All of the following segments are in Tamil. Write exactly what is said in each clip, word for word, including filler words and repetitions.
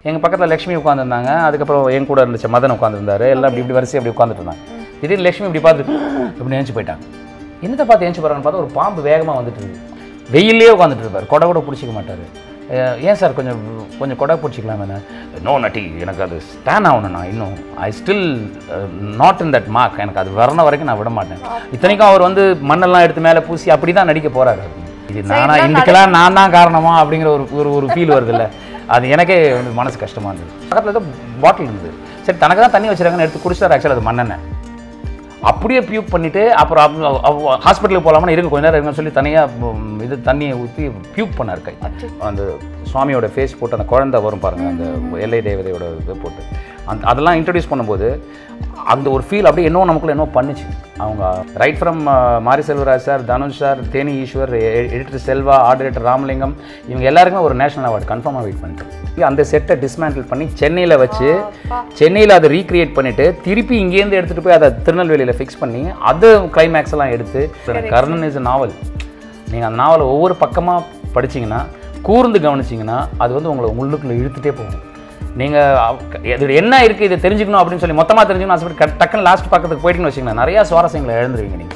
எங்கள் பக்கத்தில் லக்ஷ்மி உட்காந்துருந்தாங்க. அதுக்கப்புறம் என் கூட இருந்துச்சு மதன் உட்காந்துருந்தாரு. எல்லாம் இப்படி இப்படி வரிசை அப்படி உட்காந்துட்டு இருந்தாங்க. திடீர்னு லக்ஷ்மி இப்படி பார்த்து இப்படி நினச்சி போயிட்டாங்க. என்னத்தை பார்த்து ஏஞ்சி போகிறான்னு பார்த்தா ஒரு பாம்பு வேகமாக வந்துட்டு இருக்கு. வெயிலே உட்காந்துட்டு இருப்பார். கொடை கூட பிடிச்சிக்க மாட்டார். ஏன் சார் கொஞ்சம் கொஞ்சம் கொடை பிடிச்சிக்கலாம் என்ன? நோ நட்டி, எனக்கு அது ஸ்டாண்ட் ஆகணும்ண்ணா. இன்னும் I still not in that mark. எனக்கு அது வரணும் வரைக்கும் நான் விட மாட்டேன். இத்தனைக்கும் அவர் வந்து மண்ணெல்லாம் எடுத்து மேலே பூசி அப்படி தான் நடிக்க போகிறாரு. இது நானா இதுக்கெல்லாம் நான் தான் காரணமா அப்படிங்கிற ஒரு ஒரு ஒரு ஃபீல் வருது இல்லை? அது எனக்கே வந்து மனசு கஷ்டமாக இருந்தது. பக்கத்தில் ஏதோ பாட்டில் இருந்தது. சரி தனக்கு தான் தண்ணி வச்சுருக்காங்கன்னு எடுத்து குடிச்சார். ஆக்சுவலாக அது மண்ணெண்ணெய். அப்படியே பியூப் பண்ணிவிட்டு அப்புறம் ஹாஸ்பிட்டலுக்கு போகலாமா இருங்க கொஞ்ச நேரம் இருக்குன்னு சொல்லி தனியாக இது தண்ணியை ஊற்றி பியூப் பண்ணார் கை. அந்த சுவாமியோட ஃபேஸ் போட்டு அந்த குழந்தை வரும் பாருங்கள், அந்த எல்லை தேவதையோட இது போட்டு அந்த அதெல்லாம் இன்ட்ரடியூஸ் பண்ணும்போது அந்த ஒரு ஃபீல் அப்படியே என்னோ நமக்குள்ள என்ன பண்ணுச்சு. அவங்க right from Mari Selvaraj sir, Dhanush sir, Theni Eswar, editor Selva, art director Ramalingam, இவங்க எல்லாருக்குமே ஒரு நேஷனல் அவார்டு கன்ஃபார்மாக வெயிட் பண்ணிட்டு அந்த செட்டை டிஸ்மேண்டில் பண்ணி சென்னையில் வச்சு சென்னையில் அதை ரீக்ரியேட் பண்ணிவிட்டு திருப்பி இங்கேருந்து எடுத்துகிட்டு போய் அதை திருநெல்வேலியில் ஃபிக்ஸ் பண்ணி அது கிளைமேக்ஸ் எல்லாம் எடுத்து. Karnan is novel. நீங்கள் அந்த நாவலை ஒவ்வொரு பக்கமாக படிச்சிங்கன்னா கூர்ந்து கவனிச்சிங்கன்னா அது வந்து உங்களை உள்ளுக்குள்ளே இழுத்துட்டே போகும். நீங்கள் இது என்ன இருக்குது இதை தெரிஞ்சுக்கணும் அப்படின்னு சொல்லி மொத்தமாக தெரிஞ்சுக்கணும் ஆசைப்பட்டு டக்குன்னு லாஸ்ட் பக்கத்துக்கு போயிட்டுன்னு வச்சிங்கன்னா நிறையா சுவாரஸ்யங்களை இழந்துருவீங்க நீங்கள்.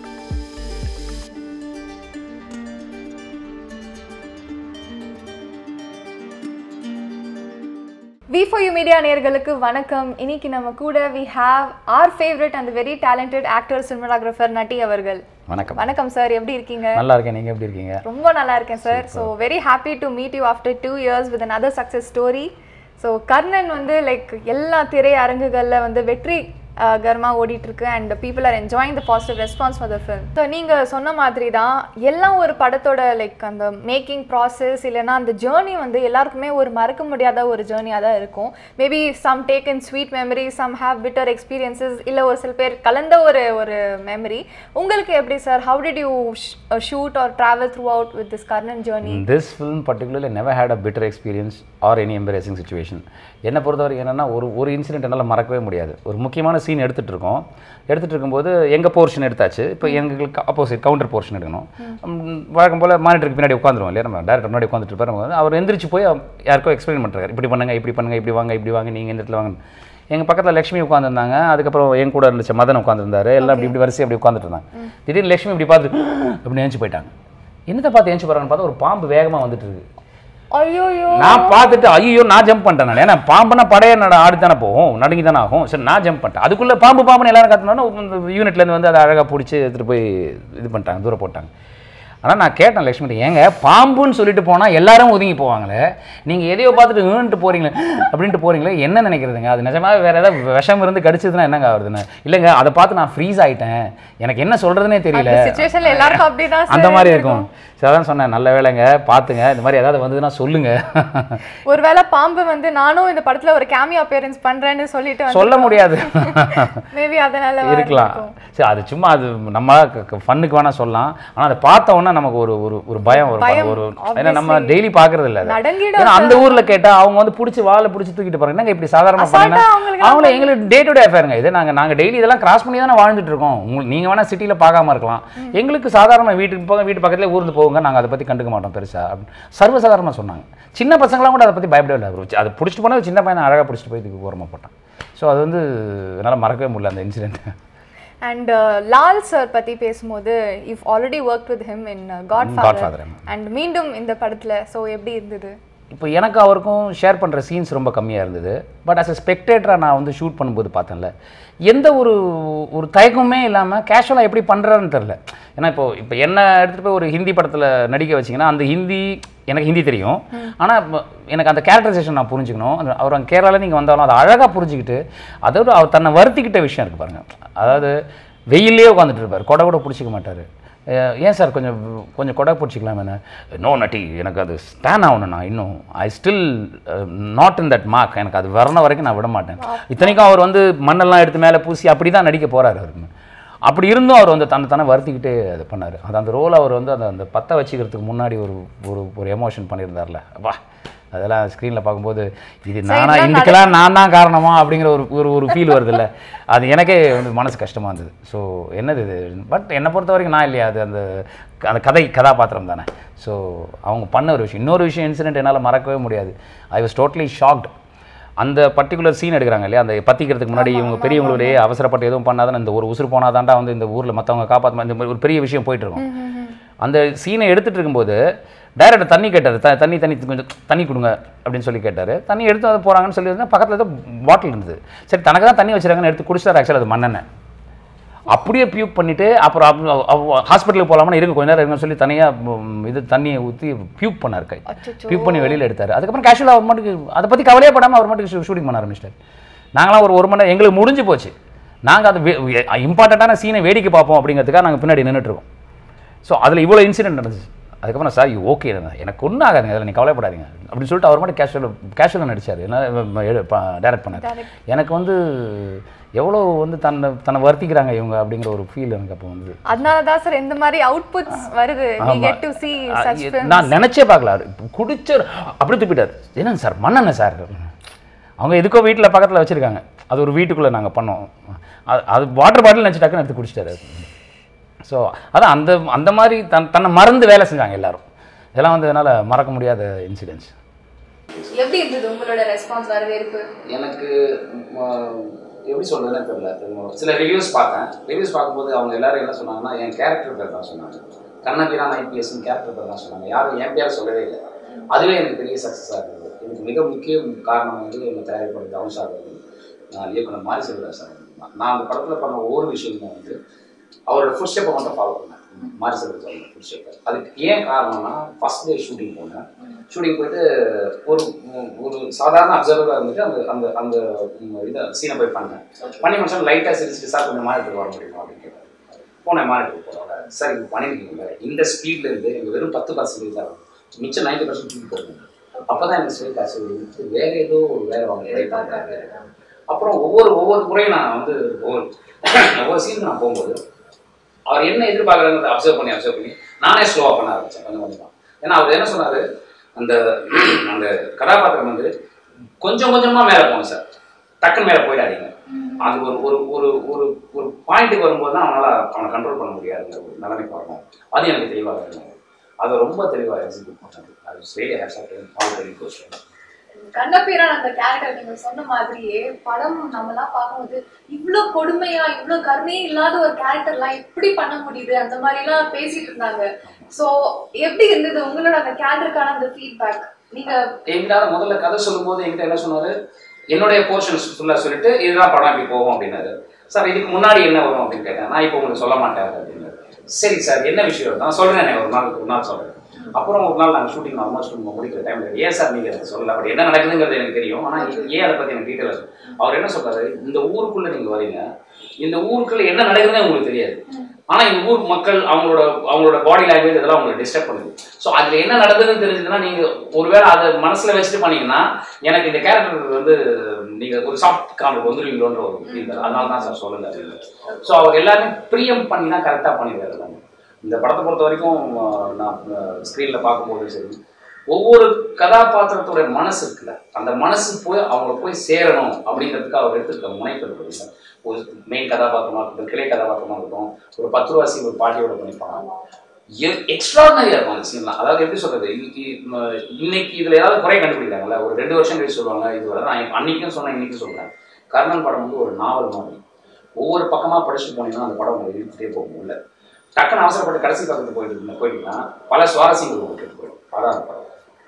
வி ஃபோர் யூ மீடியா நேயர்களுக்கு வணக்கம். இன்னைக்கு நம்ம கூட we have our favourite and very talented actor cinematographer Natty அவர்கள். வணக்கம். வணக்கம் சார், எப்படி இருக்கீங்க? நல்லா இருக்கேன். நீங்கள் எப்படி இருக்கீங்க? ரொம்ப நல்லா இருக்கேன் sir. So very happy to meet you after two years with another success story. So Karnan வந்து லைக் எல்லா திரை அரங்குகளில் வந்து வெற்றி கர்மாக ஓடிட்டுருக்கு and people are enjoying the positive response for the film. So நீங்கள் சொன்ன மாதிரி தான் எல்லாம் ஒரு படத்தோட லைக் அந்த மேக்கிங் ப்ராசஸ் இல்லைனா அந்த ஜேர்னி வந்து எல்லாருக்குமே ஒரு மறக்க முடியாத ஒரு ஜேர்னியாக தான் இருக்கும். Maybe some take in sweet memory, some have bitter experiences, இல்லை ஒரு சில பேர் கலந்த ஒரு ஒரு மெமரி. உங்களுக்கு எப்படி sir? How did you shoot or travel throughout with this Karnan journey? This film particularly never had a bitter experience or any embarrassing situation. என்னை பொறுத்தவரைக்கும் என்னென்னா ஒரு ஒரு இன்சிடென்ட் என்னால் மறக்கவே முடியாது. ஒரு முக்கியமான சீன் எடுத்துகிட்டு இருக்கோம். எடுத்துகிட்டு இருக்கும்போது எங்கள் போர்ஷன் எடுத்தாச்சு. இப்போ எங்களுக்கு அப்போசிட் கவுண்டர் போர்ஷன் எடுக்கணும். வழக்கம் போல் மானிட்டருக்கு பின்னாடி உட்காந்துருவோம் இல்லையா, நம்ம டேரக்டர் முன்னாடி உட்காந்துட்டு இருப்பாரு. அவர் எந்திரிச்சு போய் யாருக்கோ எக்ஸ்பிளைன் பண்ணுறாரு. இப்படி பண்ணுங்க, இப்படி பண்ணுங்க, இப்படி வாங்க, இப்படி வாங்க, நீங்கள் இந்த இடத்துல வாங்க. எங்கள் பக்கத்தில் லக்ஷ்மி உட்காந்துருந்தாங்க. அதுக்கப்புறம் என் கூட இருந்துச்சு மதன் உட்காந்துருந்தாரு. எல்லாம் இப்படி இப்படி வரிசை அப்படி உட்காந்துட்டு இருந்தாங்க. திடீர்னு லக்ஷ்மி இப்படி பார்த்து இப்படி ஏஞ்சி போயிட்டாங்க. என்னத்தை பார்த்து ஏஞ்சி போகிறான்னு பார்த்தா ஒரு பாம்பு வேகமாக வந்துட்டு இருக்கு. ஐயோ, நான் பார்த்துட்டு ஐயோ நான் ஜம்ப் பண்ணிட்டேன். நான் ஏன்னா பாம்புனா படைய நட ஆடி தானே போகும், நடுங்கி தானே ஆகும். சரி நான் ஜம்ப் பண்ணிட்டேன். அதுக்குள்ளே பாம்பு பாம்புன்னு எல்லாரும் கற்றுனோன்னா யூனிட்லேருந்து வந்து அதை அழகாக பிடிச்சி எடுத்துகிட்டு போய் இது பண்ணிட்டாங்க, தூரம் போட்டாங்க. ஆனால் நான் கேட்டேன் லக்ஷ்மி, ஏங்க பாம்புன்னு சொல்லிட்டு போனால் எல்லாரும் ஒதுங்கி போவாங்களே, நீங்கள் எதையோ பார்த்துட்டு ஏன்ட்டு போகிறீங்களே அப்படின்ட்டு போகிறீங்களே, என்ன நினைக்கிறதுங்க? அது நிஜமாக வேறு ஏதாவது விஷம் இருந்து கடிச்சதுன்னா என்னங்க ஆகுதுன்னு? இல்லைங்க, அதை பார்த்து நான் ஃப்ரீஸ் ஆகிட்டேன், எனக்கு என்ன சொல்கிறதுனே தெரியல. அந்த மாதிரி இருக்கும். சரி அதான் சொன்னேன், நல்ல வேலைங்க பார்த்துங்க, இந்த மாதிரி ஏதாவது வந்ததுன்னா சொல்லுங்க. ஒருவேளை பாம்பு வந்து நானும் இந்த படத்தில் ஒரு கேமியோ அப்பியரன்ஸ் பண்ணுறேன்னு சொல்லிட்டு சொல்ல முடியாது. மேபி அதனால இருக்கலாம். சரி அது சும்மா அது நம்ம ஃபன்னுக்கு வேணால் சொல்லலாம். ஆனால் அதை பார்த்த உடனே நமக்கு ஒரு ஒரு ஒரு பயம் வரும். ஒரு ஏன்னா நம்ம டெய்லி பார்க்கறது இல்லை. ஏன்னா அந்த ஊரில் கேட்டால் அவங்க வந்து பிடிச்சி வாழை பிடிச்சி தூக்கிட்டு போகிறாங்க. என்னங்க இப்படி சாதாரணமாக பண்ணீங்கன்னா அவங்கள எங்களுக்கு டே டு டே அஃபேருங்க இது. நாங்கள் நாங்கள் டெய்லி இதெல்லாம் கிராஸ் பண்ணி தானே வாழ்ந்துட்டு இருக்கோம். உங்களுக்கு நீங்கள் வேணால் சிட்டியில் பார்க்காம இருக்கலாம். எங்களுக்கு சாதாரண வீட்டுக்கு போக வீட்டு பக்கத்துலேயே ஊர்ந்து போகுங்க, நாங்கள் அதை பற்றி கண்டுக்க மாட்டோம் பெருசாக அப்படின்னு சர்வசாதாரணமாக சொன்னாங்க. சின்ன பசங்களாம் கூட அதை பற்றி பயப்படவே இல்லை. அதை பிடிச்சிட்டு போனால் சின்ன பையனை அழகாக பிடிச்சிட்டு போய் இதுக்கு ஓரமாக போட்டான். ஸோ அது வந்து என்னால் மறக்கவே முடியல அந்த இன்சிடென்ட். அண்ட் லால் சார் பற்றி பேசும்போது you've already worked with him in Godfather and மீண்டும் இந்த படத்தில். ஸோ எப்படி இருந்தது? இப்போ எனக்கு அவருக்கும் ஷேர் பண்ணுற சீன்ஸ் ரொம்ப கம்மியாக இருந்தது. பட் அஸ் அ ஸ்பெக்டேட்டராக நான் வந்து ஷூட் பண்ணும்போது பார்த்தேன்ல, எந்த ஒரு ஒரு தயக்கமே இல்லாமல் கேஷுவலாக எப்படி பண்ணுறாருன்னு தெரில. ஏன்னா இப்போ இப்போ என்ன எடுத்துகிட்டு போய் ஒரு ஹிந்தி படத்தில் நடிக்க வச்சிங்கன்னா அந்த ஹிந்தி எனக்கு ஹிந்தி தெரியும். ஆனால் எனக்கு அந்த கேரக்டரைசேஷன் நான் புரிஞ்சுக்கணும். அவர் அங்கே கேரளாவில் நீங்கள் வந்தாலும் அதை அழகாக புரிஞ்சுக்கிட்டு அதோட அவர் தன்னை வருத்திக்கிட்ட விஷயம் இருக்குது பாருங்கள். அதாவது வெயிலே உட்காந்துட்டு இருப்பார், கொடை கூட பிடிச்சிக்க மாட்டார். ஏன் சார் கொஞ்சம் கொஞ்சம் கொடை பிடிச்சிக்கலாம் என்ன? நோ நட்டி, எனக்கு அது ஸ்டாண்ட் ஆகணும்ண்ணா. இன்னும் I still not in that mark. எனக்கு அது வரணும் வரைக்கும் நான் விட மாட்டேன். இத்தனைக்கும் அவர் வந்து மண்ணெல்லாம் எடுத்து மேலே பூசி அப்படி தான் நடிக்க போகிறாரு அவருக்கு. அப்படி இருந்தும் அவர் வந்து தன்னை தானே வருத்திக்கிட்டே அது பண்ணார். அது அந்த ரோல் அவர் வந்து அந்த அந்த பற்ற வச்சுக்கிறதுக்கு முன்னாடி ஒரு ஒரு ஒரு எமோஷன் பண்ணியிருந்தார்ல, அப்பா அதெல்லாம் ஸ்க்ரீனில் பார்க்கும்போது இது நானா இதுக்கெல்லாம் நான் தான் காரணமா அப்படிங்கிற ஒரு ஒரு ஒரு ஃபீல் வருது இல்லை, அது எனக்கே வந்து மனசு கஷ்டமாக இருந்தது. ஸோ என்னது இது, பட் என்னை பொறுத்த வரைக்கும் நான் இல்லையா, அது அந்த அந்த கதை கதாபாத்திரம் தானே. ஸோ அவங்க பண்ண ஒரு விஷயம். இன்னொரு விஷயம் இன்சிடென்ட் என்னால் மறக்கவே முடியாது. I was totally shocked. அந்த பர்டிகுலர் சீன் எடுக்கிறாங்க இல்லையா, அந்த பற்றிக்கிறதுக்கு முன்னாடி இவங்க பெரியவங்களே அவசரப்பட்டு எதுவும் பண்ணாதான் இந்த ஒரு உசுறு போனாதான்டா வந்து இந்த ஊரில் மற்றவங்க காப்பாற்ற இந்த மாதிரி ஒரு பெரிய விஷயம் போயிட்டுருக்கோம். அந்த சீனை எடுத்துகிட்டு இருக்கும்போது டைரக்டர் தண்ணி கேட்டார், த தண்ணி தண்ணி கொஞ்சம் தண்ணி கொடுங்க அப்படின்னு சொல்லி கேட்டார். தண்ணி எடுத்து அதை போகிறாங்கன்னு சொல்லி இருந்தால் பக்கத்தில் ஏதோ பாட்டில் இருந்தது. சரி தனக்கு தான் தண்ணி வச்சுருக்காங்கன்னு எடுத்து குடிச்சார். ஆக்சுவலாக அது மண்ணெண்ணெய். அப்படியே பியூப் பண்ணிவிட்டு அப்புறம் ஹாஸ்பிட்டலுக்கு போகலாமா இருங்க கொஞ்ச நேரம் இருங்கன்னு சொல்லி தனியாக இது தண்ணியை ஊற்றி பியூப் பண்ணார். கை பியூப் பண்ணி வெளியில் எடுத்தார். அதுக்கப்புறம் கேஷுவலாக அவர் மட்டுக்கு அதை பற்றி கவலையே படாமல் அவர் மட்டுக்கு ஷூட்டிங் பண்ண ஆரம்பிச்சிட்டார். நாங்களாம் ஒரு ஒரு மணி நேரம் எங்களுக்கு முடிஞ்சு போச்சு. நாங்கள் அது இம்பார்ட்டண்ட்டான சீனை வேடிக்கை பார்ப்போம் அப்படிங்கிறதுக்காக நாங்கள் பின்னாடி நின்றுட்டுருக்கோம். ஸோ அதில் இவ்வளோ இன்சிடென்ட் நடந்துச்சு. அதுக்கப்புறம் சார் யூ ஓகே எனக்கு ஒன்றும் ஆகாதுங்க, அதில் நீங்கள் கவலைப்படாதீங்க அப்படின்னு சொல்லிட்டு அவர் மட்டும் கேஷுவல் கேஷுவலாக நடித்தார். என்ன டைரக்ட் பண்ணார். எனக்கு வந்து எவ்வளோ வந்து தன்னை தன்னை வருத்திக்கிறாங்க இவங்க அப்படிங்கிற ஒரு ஃபீல் எனக்கு அப்போ வந்து. அதனால தான் சார் இந்த மாதிரி அவுட்புட்ஸ் வருது. நான் நினச்சே பார்க்கல. குடிச்ச அப்படி துப்பிட்டார். என்னங்க சார் மண்ணெண்ண சார், அவங்க எதுக்கோ வீட்டில் பக்கத்தில் வச்சுருக்காங்க, அது ஒரு வீட்டுக்குள்ளே நாங்கள் பண்ணோம். அது அது வாட்டர் பாட்டில் நினச்சி டக்குன்னு எடுத்து குடிச்சிட்டாரு. ஸோ அதான் அந்த அந்த மாதிரி தன் தன்னை மறந்து வேலை செஞ்சாங்க எல்லாரும். இதெல்லாம் வந்து என்னால் மறக்க முடியாத இன்சிடென்ட்ஸ். எப்படி இருந்தது உங்களோட ரெஸ்பான்ஸ், வரவேற்பு? எனக்கு எப்படி சொல்கிறதுன்னு தெரியல. சில ரிவ்யூஸ் பார்த்தேன். ரிவ்யூஸ் பார்க்கும்போது அவங்க எல்லாரும் என்ன சொன்னாங்கன்னா என் கேரக்டர் பேர் தான் சொன்னாங்க. கண்ணபிரான் ஐபிஎஸ்ன்னு கேரக்டர் பேர் தான் சொன்னாங்க. யாரும் என் பேர் சொல்லவே இல்லை. அதுவே எனக்கு பெரிய சக்ஸஸாக இருந்தது. எனக்கு மிக முக்கிய காரணம் வந்து என்னை தயாரிப்படுறது தனுஷாக இருந்தது. நான் இயக்குனர் மாரி செல்வராஜ் சார். நான் அந்த படத்தில் பண்ண ஒவ்வொரு விஷயமும் வந்து அவரோட ஃபுட் ஸ்டெப்பை மட்டும் ஃபாலோ பண்ணேன். மாரி செல்வராஜ் ஃபுட் ஸ்டெப்பை. அதுக்கு ஏன் காரணம்னா ஃபஸ்ட் டே ஷூட்டிங் போனேன். ஷூட்டிங் போயிட்டு ஒரு ஒரு சாதாரண அப்சர்வராக இருந்துட்டு அந்த அந்த அந்த இதை சீனை போய் பண்ணேன். பண்ணி முடிச்சா லைட்டாக சிரிச்சுட்டு சார் கொஞ்சம் மானிட்டருக்கு வர முடியுமா அப்படின்னு கேட்டேன். போனேன் மானிட்டருக்கு போகிறவங்க. சார் இப்போ பண்ணியிருக்கீங்க இந்த ஸ்பீடில் இருந்து எனக்கு வெறும் பத்து பர்சன்டேஜ் ஆகும், மிச்சம் நைன்டி பர்சன்ட் ஸ்பீட் போடுங்க. அப்போ தான் எனக்கு ஸ்பீட் காசு வேறு ஏதோ வேலை வாங்க ட்ரை பண்ணுறாங்க. அப்புறம் ஒவ்வொரு ஒவ்வொரு முறையும் நான் வந்து ஒவ்வொரு ஒவ்வொரு சீனுக்கு நான் போகும்போது அவர் என்ன எதிர்பார்க்குறாங்க அப்சர்வ் பண்ணி அப்சர்வ் பண்ணி நானே ஸ்லோவாக பண்ண ஆரம்பித்தேன் கொஞ்சம் கொஞ்சமாக. ஏன்னா அவர் என்ன சொன்னார், அந்த அந்த கதாபாத்திரம் வந்து கொஞ்சம் கொஞ்சமாக மேலே போகணும் சார், டக்குன்னு மேலே போயிடாதீங்க. அது ஒரு ஒரு ஒரு ஒரு ஒரு பாயிண்ட்டுக்கு வரும்போது தான் அவனால் அவனை கண்ட்ரோல் பண்ண முடியாதுங்கிற ஒரு நிலைமைக்கு வரணும். அது எனக்கு தெளிவாக இருக்கணும். அதை ரொம்ப தெளிவாக எக்ஸிக்யூட் பண்ணது. அது சரியாக hats off all very good. Kannabiran அந்த கேரக்டர் நீங்க சொன்ன மாதிரியே படம் நம்மலாம் பார்க்கும்போது இவ்வளோ கொடுமையா இவ்வளோ கருணையே இல்லாத ஒரு கேரக்டர்லாம் எப்படி பண்ண முடியுது அந்த மாதிரி எல்லாம் பேசிட்டு இருந்தாங்க. ஸோ எப்படி இருந்தது உங்களோட அந்த கேரக்டருக்கான அந்த ஃபீட்பேக்? நீங்க எங்கிட்ட முதல்ல கதை சொல்லும் போது என்கிட்ட என்ன சொன்னாரு, என்னுடைய போர்ஷன்ஸ் ஃபுல்லாக சொல்லிட்டு இதுதான் படம் இப்படி போகும் அப்படின்னாரு. சார் இதுக்கு முன்னாடி என்ன வரும் அப்படின்னு கேட்டேன். நான் இப்போ உங்களுக்கு சொல்ல மாட்டேன் அப்படின்னாரு. சரி சார் என்ன விஷயம் நான் சொல்றேன், ஒரு நாள் ஒரு நாள் சொல்றேன். அப்புறம் ஒரு நாள் நாங்கள் ஷூட்டிங் ஆல்மோஸ்ட் முடிக்கிற டைம்ல ஏன் சார் நீங்கள் அதை சொல்லல, அப்படி என்ன நடக்குதுங்கிறது எனக்கு தெரியும், ஆனால் ஏன் அதை பற்றி எனக்கு டீட்டெயிலாக சொல்லுங்கள். அவர் என்ன சொல்றாரு, இந்த ஊருக்குள்ள நீங்கள் வரீங்க, இந்த ஊருக்குள்ள என்ன நடக்குதுன்னு உங்களுக்கு தெரியாது, ஆனால் இந்த ஊர் மக்கள் அவங்களோட அவங்களோட பாடி லாங்குவேஜ் இதெல்லாம் உங்களுக்கு டிஸ்டர்ப் பண்ணுது. ஸோ அதில் என்ன நடக்குதுன்னு தெரிஞ்சதுன்னா நீங்கள் ஒருவேளை அதை மனசில் வச்சுட்டு பண்ணீங்கன்னா எனக்கு இந்த கேரக்டர் வந்து நீங்கள் ஒரு சாஃப்ட் காமெடி வந்துடுவீங்களோன்ற ஒரு ஃபீல். அதனால தான் சார் சொல்லுங்க அப்படின்னு. ஸோ அவர் எல்லாருமே பிரியம் பண்ணி தான் கரெக்டாக பண்ணிடுறாரு. இந்த படத்தை பொறுத்த வரைக்கும் நான் ஸ்க்ரீனில் பார்க்கும்போது சரி, ஒவ்வொரு கதாபாத்திரத்தோட மனசு இருக்குல்ல, அந்த மனசு போய் அவங்கள போய் சேரணும் அப்படிங்கிறதுக்கு அவர் எடுத்துருக்க முனைப்பு இருக்குல்ல. ஒரு மெயின் கதாபாத்திரமாக இருக்கட்டும், கிளை கதாபாத்திரமாக இருக்கட்டும், ஒரு பத்து ரூபாசி ஒரு பாட்டியோட பண்ணிப்பாங்க. எக்ஸ்ட்ராடனரியாக இருக்கும் அந்த சீன்லாம். அதாவது எப்படி சொல்றது, இன்னைக்கு இன்னைக்கு இதில் ஏதாவது குறை கண்டுபிடிக்கிறாங்கல்ல, ஒரு ரெண்டு வருஷம் கழிச்சு சொல்லுவாங்க. இது வர நான் அன்னைக்கும் சொன்னேன் இன்னைக்கும் சொல்கிறேன். கர்ணன் படம் வந்து ஒரு நாவல் மாதிரி. ஒவ்வொரு பக்கமாக படிச்சுட்டு போனீங்கன்னா அந்த படம் உங்களுக்கு இழுத்துட்டே போகும். இல்லை டக்குன்னு அவசரப்பட்டு கடைசி பக்கத்துக்கு போயிட்டு போயிட்டீங்கன்னா பல சுவாரஸ்யங்கள் உங்களுக்கு போயிடும். அதான் படம்.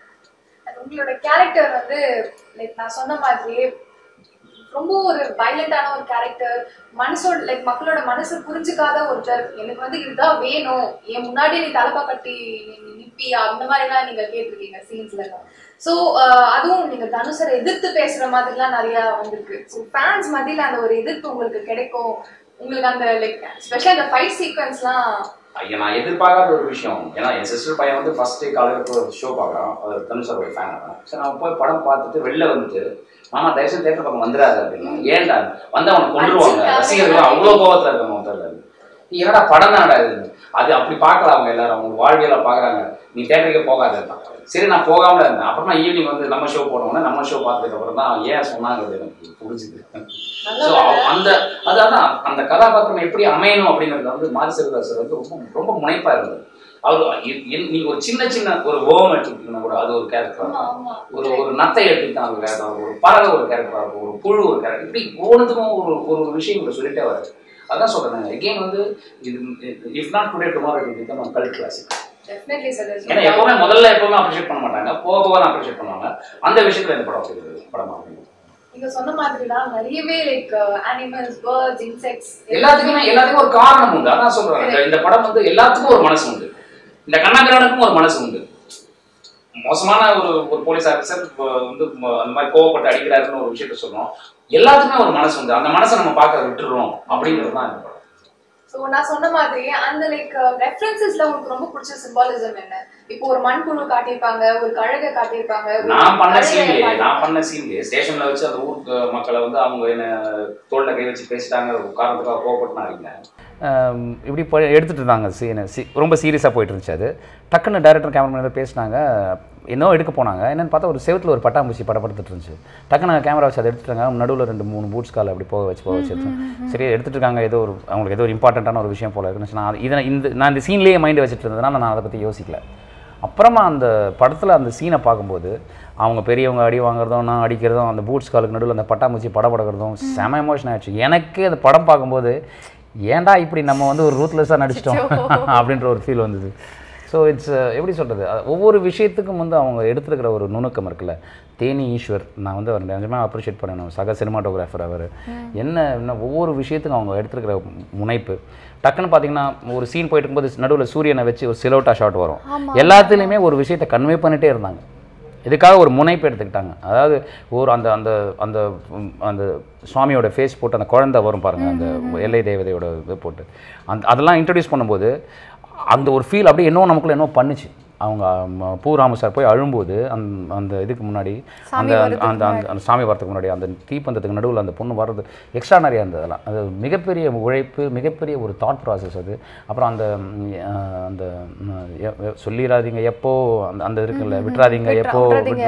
உங்களோட கேரக்டர் வந்து லைக் நான் சொன்ன மாதிரியே ரொம்ப ஒரு வயலண்டான ஒரு கேரக்டர். மனசோட லைக் மக்களோட மனசு புரிஞ்சுக்காத ஒருத்தர். எனக்கு வந்து இதுதான் வேணும், என் முன்னாடி நீ தலைப்பா கட்டி நிப்பியா அந்த மாதிரிலாம் நீங்க கேட்டிருக்கீங்க சீன்ஸ்ல. ஸோ அதுவும் நீங்க தனுஷரை எதிர்த்து பேசுற மாதிரிலாம் நிறைய வந்திருக்கு. ஸோ ஃபேன்ஸ் மத்தியில அந்த ஒரு எதிர்ப்பு உங்களுக்கு கிடைக்கும். உங்களுக்கு அந்த லைக் ஸ்பெஷல் அந்த ஃபைட் சீக்வன்ஸ்லாம் ஐயா நான் எதிர்பார்க்காத ஒரு விஷயம். ஏன்னா என் சிஸ்டர் பையன் வந்து ஃபர்ஸ்ட் டே காலையில் ஒரு ஷோ பார்க்குறான், அது தனுஷர் ஒரு ஃபேன் ஆகிறான். சரி நான் போய் படம் பார்த்துட்டு வெளில வந்துட்டு மாமா தயவுசெய்து தேட்டர் பக்கம் வந்துடாது அப்படின்னா, ஏன்டா வந்து அவனை கொண்டுருவாங்க ரசிகர்கள் அவ்வளோ கோபத்தில் இருக்காங்க முதல்ல. என்னடா படம் தானடா இது, அது அப்படி பார்க்கலாம் அவங்க எல்லாரும், அவங்க வாழ்வியலாக பார்க்குறாங்க. நீ தேட்டருக்கே போகாதான். சரி நான் போகாமல் இருந்தேன். அப்புறமா ஈவினிங் வந்து நம்ம ஷோ போனோம்னா நம்ம ஷோ பார்த்ததுக்கு அப்புறம் தான் ஏன் சொன்னாங்கிறது எனக்கு புரிஞ்சுது. ஸோ அந்த அதாவது அந்த கதாபாத்திரம் எப்படி அமையணும் அப்படிங்கிறது வந்து மாரி செல்வராஜ் சார் வந்து ரொம்ப ரொம்ப முனைப்பாக இருந்தது. அவர் நீங்க ஒரு சின்ன சின்ன ஒரு ஓம் எடுத்துக்கிட்டீங்கன்னா கூட அது ஒரு கேரக்டராக இருக்கும், ஒரு ஒரு நத்தை எடுத்துக்கிட்டா ஒரு கேரக்டர், ஒரு பறவை ஒரு கேரக்டராக இருக்கும், ஒரு புழு ஒரு கேரக்டர், இப்படி ஒவ்வொன்றுத்துக்கும் ஒரு ஒரு விஷயம் சொல்லிட்டே வராது. அதான் சொல்றேன் எகெயின் வந்து இது if not today tomorrow it will become a cult classic. Definitely sir. ஏன்னா எப்பவுமே முதல்ல எப்பவுமே அப்ரிஷியேட் பண்ண மாட்டாங்க, போக போக தான் அப்ரிஷியேட் பண்ணுவாங்க. அந்த விஷயத்துல இந்த படம் இருக்குது படமா நீங்க சொன்ன மாதிரி தான் நிறையவே லைக் அனிமல்ஸ், பேர்ட்ஸ், இன்செக்ட்ஸ் எல்லாத்துக்குமே எல்லாத்துக்கும் ஒரு காரணம் உண்டு. அதான் சொல்றேன் இந்த படம் வந்து எல்லாத்துக்கும் ஒரு மனசு உண்டு. இந்த கண்ணாகிரானுக்கும் ஒரு மனசு உண்டு. மோசமான ஒரு ஒரு போலீஸ் ஆஃபீஸர் வந்து அந்த மாதிரி கோவப்பட்டு அடிக்கிறாருன்னு ஒரு விஷயத்த சொல்றோம். எல்லாத்துக்குமே ஒரு மனசு உண்டு. அந்த மனசை நம்ம பார்க்க விட்டுறோம் அப்படிங்கிறது தான் இந்த படம். சோ நான் சொன்ன மாதிரி அந்த லைக் ரெஃபரன்சஸ்ல உங்களுக்கு ரொம்ப பிடிச்ச சிம்பாலிசம் என்ன? இப்போ ஒரு மண்புழு காட்டியிருப்பாங்க, ஒரு கழுகை காட்டியிருப்பாங்க. நான் பண்ண சீன்லயே நான் பண்ண சீன்லயே ஸ்டேஷன்ல வச்சு அந்த ஊருக்கு மக்களை வந்து அவங்க என்ன தோல்ல கை வச்சு பேசிட்டாங்க காரணத்துக்காக கோவப்பட்டுனாங்க. இப்படி இப்போ எடுத்துகிட்டு இருந்தாங்க சீனை, சி ரொம்ப சீரியஸாக போயிட்டு இருந்துச்சு. அது டக்குன்னு டேரக்டர் கேமராமேன் பேசினாங்க, இன்னும் எடுக்க போனாங்க. என்னென்னு பார்த்தா ஒரு செவத்தில் ஒரு பட்டாம்பூச்சி படப்படுத்துட்டு இருந்துச்சு. டக்குன்னு கேமரா வச்சு அதை எடுத்துட்டாங்க. நடுவில் ரெண்டு மூணு பூட்ஸ் கால் அப்படி போக வச்சு போக வச்சு சரி எடுத்துகிட்டு இருக்காங்க, ஏதோ ஒரு அவங்களுக்கு ஏதோ ஒரு இம்பார்ட்டண்ட்டான ஒரு விஷயம் போல இருக்குன்னு. நான் இதை இந்த நான் இந்த சீன்லேயே மைண்டு வச்சுட்டு இருந்ததுனால நான் அதை பற்றி யோசிக்கல. அப்புறமா அந்த படத்தில் அந்த சீனை பார்க்கும்போது அவங்க பெரியவங்க அடி வாங்குறதும் நான் அடிக்கிறதும் அந்த பூட்ஸ் காலுக்கு நடுவில் அந்த பட்டாம்பூச்சி படப்படுக்கிறதும் செம எமோஷன் ஆயிடுச்சு எனக்கு. அந்த படம் பார்க்கும்போது ஏன்டா இப்படி நம்ம வந்து ஒரு ரூத்லெஸ்ஸாக நடிச்சிட்டோம் அப்படின்ற ஒரு ஃபீல் வந்தது. ஸோ இட்ஸ் எப்படி சொல்கிறது, ஒவ்வொரு விஷயத்துக்கும் வந்து அவங்க எடுத்துருக்கிற ஒரு நுணுக்கம் இருக்குல்ல. தேனி ஈஸ்வர் நான் வந்து அவர் நிஜமாக அப்ரிஷியேட் பண்ணணும், சக சினிமாட்டோகிராஃபர் அவர். என்ன என்ன ஒவ்வொரு விஷயத்துக்கும் அவங்க எடுத்துருக்கிற முனைப்பு. டக்குன்னு பார்த்தீங்கன்னா ஒரு சீன் போயிட்டு இருக்கும்போது நடுவில் சூரியனை வச்சு ஒரு சிலோட்டா ஷாட் வரும். எல்லாத்துலேயுமே ஒரு விஷயத்தை கன்வே பண்ணிகிட்டே இருந்தாங்க. இதுக்காக ஒரு முனைப்பு எடுத்துக்கிட்டாங்க. அதாவது ஒரு அந்த அந்த அந்த அந்த சுவாமியோட ஃபேஸ் போட்டு அந்த குழந்தை வரும் பாருங்கள், அந்த எல்லை தேவதையோட இது போட்டு அந்த அதெல்லாம் இன்ட்ரடியூஸ் பண்ணும்போது அந்த ஒரு ஃபீல் அப்படியே என்னவோ நமக்குள்ள என்னவோ பண்ணுச்சு. அவங்க பூ ராமு சார் போய் அழும்போது அந் அந்த இதுக்கு முன்னாடி அந்த அந்த அந்த சாமி வரத்துக்கு முன்னாடி அந்த தீப்பந்தத்துக்கு நடுவில் அந்த பொண்ணு வர்றது எக்ஸ்ட்ரானரியாக இருந்தது. அதெல்லாம் அது மிகப்பெரிய உழைப்பு, மிகப்பெரிய ஒரு தாட் ப்ராசஸ் அது. அப்புறம் அந்த அந்த சொல்லிடாதீங்க எப்போ அந்த அந்த இருக்குல்ல விட்டுறாதீங்க எப்போ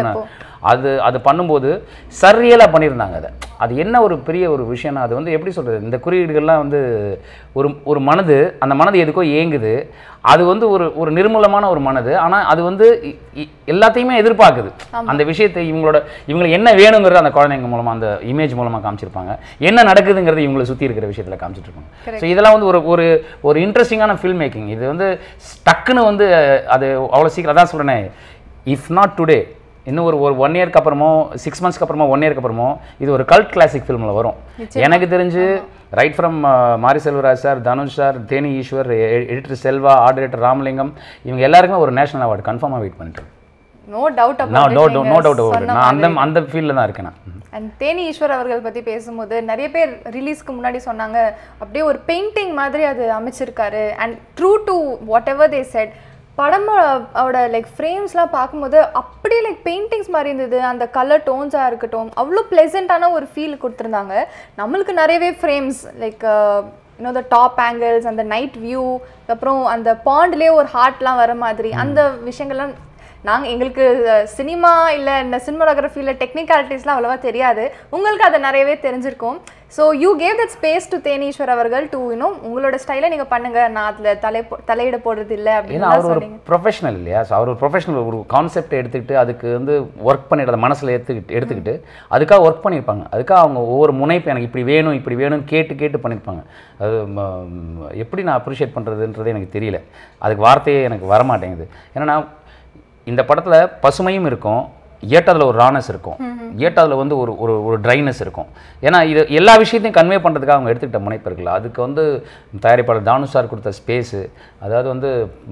அது அது பண்ணும்போது சரியலாக பண்ணியிருந்தாங்க. அதை அது என்ன ஒரு பெரிய ஒரு விஷயம்னா அது வந்து எப்படி சொல்கிறது, இந்த குறியீடுகள்லாம் வந்து ஒரு ஒரு மனது, அந்த மனது எதுக்கோ ஏங்குது. அது வந்து ஒரு ஒரு நிர்மூலமான ஒரு மனது. ஆனால் அது வந்து எல்லாத்தையுமே எதிர்பார்க்குது. அந்த விஷயத்தை இவங்களோட இவங்களுக்கு என்ன வேணுங்கிறது அந்த குழந்தைங்க மூலமாக அந்த இமேஜ் மூலமாக காமிச்சிருப்பாங்க. என்ன நடக்குதுங்கிறது இவங்களை சுற்றி இருக்கிற விஷயத்தில் காமிச்சிட்ருப்பாங்க. ஸோ இதெல்லாம் வந்து ஒரு ஒரு ஒரு இன்ட்ரெஸ்டிங்கான ஃபில்ம் மேக்கிங். இது வந்து டக்குன்னு வந்து அது அவ்வளோ சீக்கிரம் அதான் சொல்கிறேன். இஃப் நாட் டுடே இன்னும் ஒரு ஒரு ஒன் இயர்க்கு அப்புறமோ சிக்ஸ் மந்த்ஸ்க்கு அப்புறமோ ஒன் இயர்க்கு அப்புறமோ இது ஒரு கல்ட் கிளாசிக் ஃபிலிமில் வரும். எனக்கு தெரிஞ்சு right from Mari Selvaraj sir, Dhanush sir, Theni Eswar, editor Selva, art director Ramalingam, இவங்க எல்லாருக்குமே ஒரு நேஷனல் அவார்டு கன்ஃபார்மாக வெயிட் பண்ணிட்டு. No doubt no doubt no doubt about நான் அந்த அந்த ஃபீல்டில் தான் இருக்கேன். அண்ட் தேனி ஈஸ்வர் அவர்கள் பற்றி பேசும்போது நிறைய பேர் ரிலீஸ்க்கு முன்னாடி சொன்னாங்க அப்படியே ஒரு பெயிண்டிங் மாதிரி அது அமைச்சிருக்காரு. And true to whatever they said, படமோட லைக் ஃப்ரேம்ஸ்லாம் பார்க்கும்போது அப்படியே லைக் பெயிண்டிங்ஸ் மாதிரி இருந்தது. அந்த கலர் டோன்ஸாக இருக்கட்டும் அவ்வளோ ப்ளெசண்ட்டான ஒரு ஃபீல் கொடுத்துருந்தாங்க. நம்மளுக்கு நிறையவே ஃப்ரேம்ஸ் லைக் இன்னும் த டாப் ஆங்கிள்ஸ், அந்த நைட் வியூ, அப்புறம் அந்த பாண்ட்லேயே ஒரு ஹார்ட்லாம் வர மாதிரி அந்த விஷயங்கள்லாம் நாங்கள் எங்களுக்கு சினிமா இல்லை இந்த சினிமாகிராஃபியில் டெக்னிக்காலிட்டிஸ்லாம் அவ்வளோவா தெரியாது. உங்களுக்கு அதை நிறையவே தெரிஞ்சிருக்கும். So you gave that space to Theneeswar அவர்கள் டு இன்னும் உங்களோட ஸ்டைலை நீங்கள் பண்ணுங்கள், நான் அதில் தலை தலையிட போடுறது இல்லை அப்படின்னு. அவர் ஒரு ப்ரொஃபஷனல் இல்லையா? ஸோ அவர் ஒரு ப்ரொஃபஷனல் ஒரு கான்செப்டை எடுத்துக்கிட்டு அதுக்கு வந்து ஒர்க் பண்ணிடுறத மனசில் எடுத்துக்கிட்டு எடுத்துக்கிட்டு அதுக்காக ஒர்க் பண்ணியிருப்பாங்க. அதுக்காக அவங்க ஒவ்வொரு முனைப்பு எனக்கு இப்படி வேணும் இப்படி வேணும்னு கேட்டு கேட்டு பண்ணியிருப்பாங்க. அது எப்படி நான் அப்ரிஷியேட் பண்ணுறதுன்றது எனக்கு தெரியல. அதுக்கு வார்த்தையே எனக்கு வரமாட்டேங்குது. ஏன்னா இந்த படத்தில் பசுமையும் இருக்கும், ஏட்டதில் ஒரு ரானஸ் இருக்கும், ஏட்டதில் வந்து ஒரு ஒரு ஒரு ட்ரைனஸ் இருக்கும். ஏன்னா இது எல்லா விஷயத்தையும் கன்வே பண்ணுறதுக்காக அவங்க எடுத்துக்கிட்ட முனைப்பு இருக்குல்ல. அதுக்கு வந்து தயாரிப்பாளர் தானு சார் கொடுத்த ஸ்பேஸு, அதாவது வந்து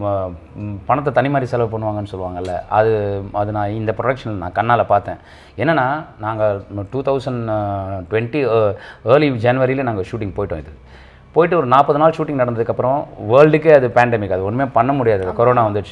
பணத்தை தனி மாதிரி செலவு பண்ணுவாங்கன்னு சொல்லுவாங்கல்ல, அது அது நான் இந்த ப்ரொடக்ஷனில் நான் கண்ணால் பார்த்தேன். என்னென்னா நாங்கள் டூ தௌசண்ட் டுவெண்ட்டி ஏர்லி ஜனவரியில் நாங்கள் ஷூட்டிங் போயிட்டோம். இது போயிட்டு ஒரு நாற்பது நாள் ஷூட்டிங் நடந்ததுக்கப்புறம் வேர்ல்டுக்கே அது பேண்டமிக், அது ஒன்றுமே பண்ண முடியாது, கொரோனா வந்துடுச்சு.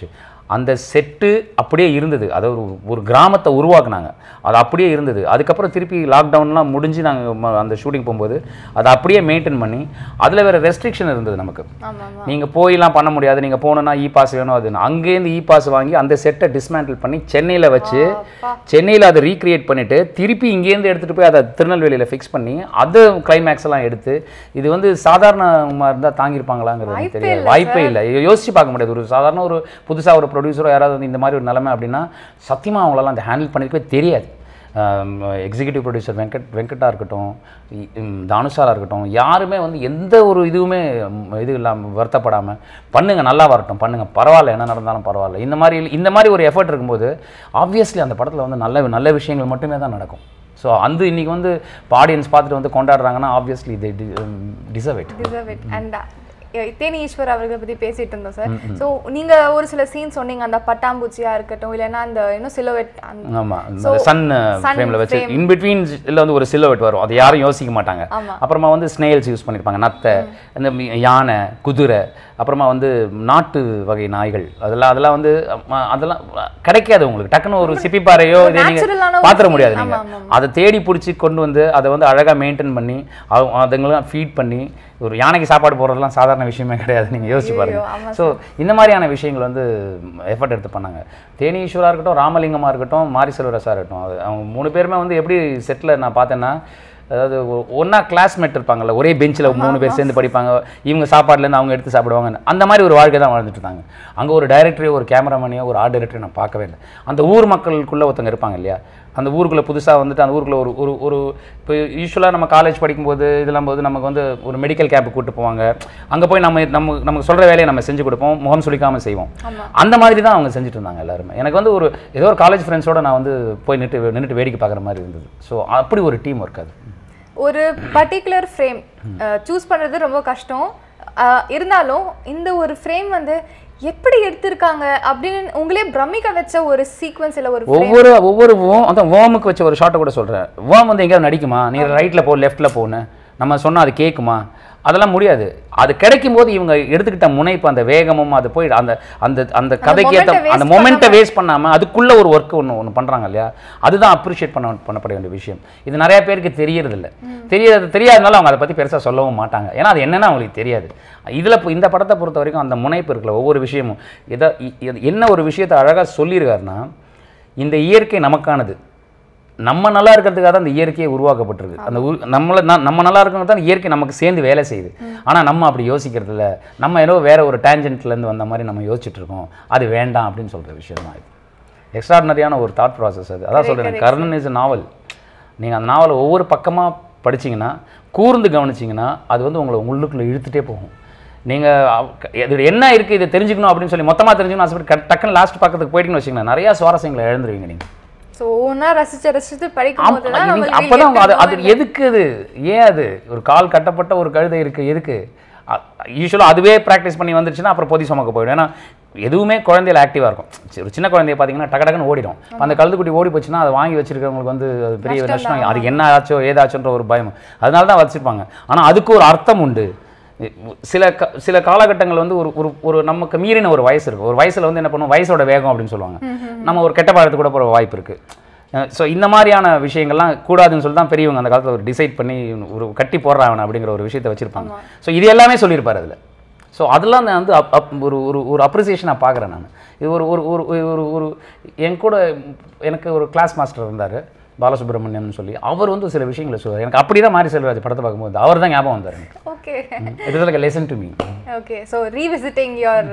அந்த செட்டு அப்படியே இருந்தது. அது ஒரு ஒரு கிராமத்தை உருவாக்குனாங்க, அது அப்படியே இருந்தது. அதுக்கப்புறம் திருப்பி லாக்டவுன்லாம் முடிஞ்சு நாங்கள் அந்த ஷூட்டிங் போகும்போது அதை அப்படியே மெயின்டைன் பண்ணி, அதில் வேறு ரெஸ்ட்ரிக்ஷன் இருந்தது நமக்கு. நீங்கள் போயெல்லாம் பண்ண முடியாது, நீங்கள் போகணுன்னா இ பாஸ் வேணும். அது அங்கேருந்து இ பாஸ் வாங்கி அந்த செட்டை டிஸ்மேண்டில் பண்ணி சென்னையில் வச்சு சென்னையில் அதை ரீக்ரியேட் பண்ணிவிட்டு திருப்பி இங்கேருந்து எடுத்துகிட்டு போய் அதை திருநெல்வேலியில் ஃபிக்ஸ் பண்ணி அது கிளைமேக்ஸ் எல்லாம் எடுத்து, இது வந்து சாதாரணமாக இருந்தால் தாங்கியிருப்பாங்களாங்கிறது தெரியாது. வாய்ப்பே இல்லை, யோசிச்சு பார்க்க முடியாது. ஒரு சாதாரண ஒரு புதுசாக ஒரு ப்ரொடியூசரோ யாராவது வந்து இந்த மாதிரி ஒரு நிலைமை அப்படின்னா சத்தியமாக அவங்களால அந்த ஹேண்டில் பண்ணிக்கவே தெரியாது. எக்ஸிக்யூட்டிவ் ப்ரொடியூசர் வெங்கட் வெங்கட்டா இருக்கட்டும், தானுஷாலா இருக்கட்டும், யாருமே வந்து எந்த ஒரு இதுவுமே இது இல்லாமல் வருத்தப்படாமல் பண்ணுங்க, நல்லா வரட்டும், பண்ணுங்க, பரவாயில்ல, என்ன நடந்தாலும் பரவாயில்ல, இந்த மாதிரி இந்த மாதிரி ஒரு எஃபர்ட் இருக்கும்போது ஆப்வியஸ்லி அந்த படத்தில் வந்து நல்ல நல்ல விஷயங்கள் மட்டுமே தான் நடக்கும். ஸோ அந்த இன்னைக்கு வந்து ஆடியன்ஸ் பார்த்துட்டு வந்து கொண்டாடுறாங்கன்னா obviously they deserve it. deserve it. And Theni Eswar அவர்களை பற்றி பேசிட்டு இருந்தோம் சார். ஸோ நீங்க ஒரு சில சீன் சொன்னீங்க, அந்த பட்டாம்பூச்சியா இருக்கட்டும், இல்லைன்னா அந்த இன்னும் சிலோவெட். ஆமா, இந்த சன் ஃப்ரேம்ல வச்சு இன் பிட்வீன் இல்ல வந்து ஒரு சிலோவெட் வரும், அது யாரும் யோசிக்க மாட்டாங்க. அப்புறமா வந்து ஸ்னேல்ஸ் யூஸ் பண்ணிருப்பாங்க, நத்தை, இந்த யானை, குதிரை, அப்புறமா வந்து நாட்டு வகை நாய்கள், அதெல்லாம் அதெல்லாம் வந்து அதெல்லாம் கிடைக்காது உங்களுக்கு. டக்குன்னு ஒரு சிப்பிப்பாறையோ இதை நீங்க பாத்திர முடியாது. நீங்க அதை தேடி பிடிச்சி கொண்டு வந்து அதை வந்து அழகா மெயின்டைன் பண்ணி அதுங்கெல்லாம் ஃபீட் பண்ணி, ஒரு யானைக்கு சாப்பாடு போடுறதுலாம் சாதாரண விஷயமே கிடையாது, நீங்கள் யோசிச்சு பாருங்க. ஸோ இந்த மாதிரியான விஷயங்கள் வந்து எஃபர்ட் எடுத்து பண்ணாங்க. தேனி ஈஸ்வரா இருக்கட்டும், ராமலிங்கமாக இருக்கட்டும், மாரி செல்வராஜா இருக்கட்டும், அது அவங்க மூணு பேருமே வந்து எப்படி செட்டில் நான் பார்த்தேன்னா, அதாவது ஒன்றா கிளாஸ்மேட் இருப்பாங்கல்ல, ஒரே பெஞ்சில் மூணு பேர் சேர்ந்து படிப்பாங்க, இவங்க சாப்பாடுலேருந்து அவங்க எடுத்து சாப்பிடுவாங்க, அந்த மாதிரி ஒரு வாழ்க்கை தான் வாழ்ந்துட்டு இருந்தாங்க. அங்கே ஒரு டைரக்டரையோ ஒரு கேமராமேனையோ ஒரு ஆர்ட் டைரக்டரையோ நான் பார்க்கவே இல்லை. அந்த ஊர் மக்களுக்குள்ளே ஒருத்தங்க இருப்பாங்க இல்லையா, அந்த ஊருக்குள்ளே புதுசாக வந்துட்டு அந்த ஊருக்குள்ளே ஒரு ஒரு ஒரு இப்போ யூஸ்வலாக நம்ம காலேஜ் படிக்கும்போது இதெல்லாம் போது நமக்கு வந்து ஒரு மெடிக்கல் கேம்ப் கூப்பிட்டு போவாங்க, அங்கே போய் நம்ம நம்ம நமக்கு சொல்கிற வேலையை நம்ம செஞ்சு கொடுப்போம், முகம் சுளிக்காமல் செய்வோம். அந்த மாதிரி தான் அவங்க செஞ்சுட்டு இருந்தாங்க எல்லாருமே. எனக்கு வந்து ஒரு ஏதோ ஒரு காலேஜ் ஃப்ரெண்ட்ஸோடு நான் வந்து போய் நின்று நின்றுட்டு வேடிக்கை பார்க்குற மாதிரி இருந்தது. ஸோ அப்படி ஒரு டீம் ஒர்க். அது ஒரு பர்டிகுலர் ஃப்ரேம் சூஸ் பண்ணுறது ரொம்ப கஷ்டம். இருந்தாலும் இந்த ஒரு ஃப்ரேம் வந்து எப்படி எடுத்திருக்காங்க அப்படின்னு உங்களே பிரமிக்க வச்ச ஒரு சீக்வன்ஸ் இல்லை ஒரு ஒவ்வொரு ஒவ்வொரு அந்த வோமுக்கு வச்ச ஒரு ஷாட்டை கூட சொல்கிறேன். வோம் வந்து எங்கேயாவது நடிக்குமா, நீ ரைட்டில் போ லெஃப்ட்டில் போன்னு நம்ம சொன்னால் அது கேட்குமா, அதெல்லாம் முடியாது. அது கிடைக்கும் போது இவங்க எடுத்துக்கிட்ட முனைப்பு, அந்த வேகமும், அது போய் அந்த அந்த அந்த கதைக்கு ஏற்ற அந்த மொமெண்ட்டை வேஸ்ட் பண்ணாமல் அதுக்குள்ளே ஒரு ஒர்க் ஒன்று ஒன்று பண்ணுறாங்க இல்லையா, அதுதான் அப்ரிஷியேட் பண்ண பண்ணப்பட வேண்டிய விஷயம். இது நிறையா பேருக்கு தெரியறதில்ல, தெரியாது தெரியாதனால அவங்க அதை பற்றி பெருசாக சொல்லவும் மாட்டாங்க, ஏன்னா அது என்னென்னு அவங்களுக்கு தெரியாது. இதில் இந்த படத்தை பொறுத்த வரைக்கும் அந்த முனைப்பு இருக்குல்ல, ஒவ்வொரு விஷயமும் எதை என்ன ஒரு விஷயத்தை அழகாக சொல்லியிருக்காருன்னா, இந்த இயற்கை நமக்கானது, நம்ம நல்லா இருக்கிறதுக்காக தான் அந்த இயற்கையை உருவாக்கப்பட்டிருக்கு. அந்த நம்மளை நம்ம நல்லா இருக்கிறது தான் இயற்கை நமக்கு சேர்ந்து வேலை செய்யுது. ஆனால் நம்ம அப்படி யோசிக்கிறது இல்லை, நம்ம ஏதோ வேற ஒரு டேஞ்சன்ட்லேருந்து வந்த மாதிரி நம்ம யோசிச்சுட்டு இருக்கோம். அது வேண்டாம் அப்படின்னு சொல்கிற விஷயம் தான் இது. எக்ஸ்ட்ராடினரியான ஒரு தாட் ப்ராசஸ் அது. அதான் சொல்கிறேன், கர்ணன் இஸ் நாவல். நீங்கள் அந்த நாவலை ஒவ்வொரு பக்கமாக படிச்சிங்கன்னா, கூர்ந்து கவனிச்சிங்கன்னா, அது வந்து உங்களை உள்ளுக்குள்ளே இழுத்துட்டே போகும். நீங்கள் இது என்ன இருக்குது இதை தெரிஞ்சுக்கணும் அப்படின்னு சொல்லி மொத்தமாக தெரிஞ்சுக்கணும் ஆசைப்பட்டு டக்குன்னு லாஸ்ட் பக்கத்துக்கு போயிட்டீங்கன்னு வச்சிங்கன்னா நிறையா சுவாரஸ்யங்களை இழந்துருவீங்க நீங்கள். ஸோ ஒன்றா ரசிச்சு ரசிச்சு படிக்கும் போது அப்போ தான் அது அது எதுக்கு, அது ஏன், அது ஒரு கால் கட்டப்பட்ட ஒரு கழுதை இருக்குது, எதுக்கு? யூஸ்வலாக அதுவே ப்ராக்டிஸ் பண்ணி வந்துருச்சுன்னா அப்புறம் பொதி சுமக்க போயிடும். ஏன்னா எதுவுமே குழந்தையில ஆக்டிவாக இருக்கும். ஒரு சின்ன குழந்தைய பார்த்தீங்கன்னா டக்கு டக்குன்னு ஓடிடும். அந்த கழுதுக்குட்டி ஓடி போச்சுன்னா அதை வாங்கி வச்சிருக்கிறவங்களுக்கு வந்து அது பெரிய நஷ்டம், அதுக்கு என்ன ஆச்சோ ஏதாச்சோன்ற ஒரு பயம், அதனால தான் வச்சுருப்பாங்க. ஆனால் அதுக்கு ஒரு அர்த்தம் உண்டு. சில க சில காலகட்டங்கள் வந்து ஒரு ஒரு ஒரு நமக்கு மீறின ஒரு வயசு இருக்குது. ஒரு வயசில் வந்து என்ன பண்ணுவோம், வயசோட வேகம் அப்படின்னு சொல்லுவாங்க, நம்ம ஒரு கெட்ட பழத்துக்கு கூட போகிற வாய்ப்பு இருக்குது. ஸோ இந்த மாதிரியான விஷயங்கள்லாம் கூடாதுன்னு சொல்லி தான் பெரியவங்க அந்த காலத்தில் ஒரு டிசைட் பண்ணி ஒரு கட்டி போடுறாங்க அப்படிங்கிற ஒரு விஷயத்தை வச்சுருப்பாங்க. ஸோ இது எல்லாமே சொல்லியிருப்பார் அதில். ஸோ அதெல்லாம் நான் வந்து அப் அப் ஒரு ஒரு ஒரு அப்ரிசியேஷனாக பார்க்குறேன் நான். இது ஒரு ஒரு ஒரு ஒரு என் கூட எனக்கு ஒரு கிளாஸ் மாஸ்டர் இருந்தார், பாலசுப்ரமணியம்னு சொல்லி. அவர் வந்து சில விஷயங்களை சொல்லுவார். எனக்கு அப்படி தான் மாரி செல்வராஜ் படத்தை பார்க்கும்போது அவர் தான் ஞாபகம் வந்தார். Okay, it is like a lesson to me. Okay, so revisiting your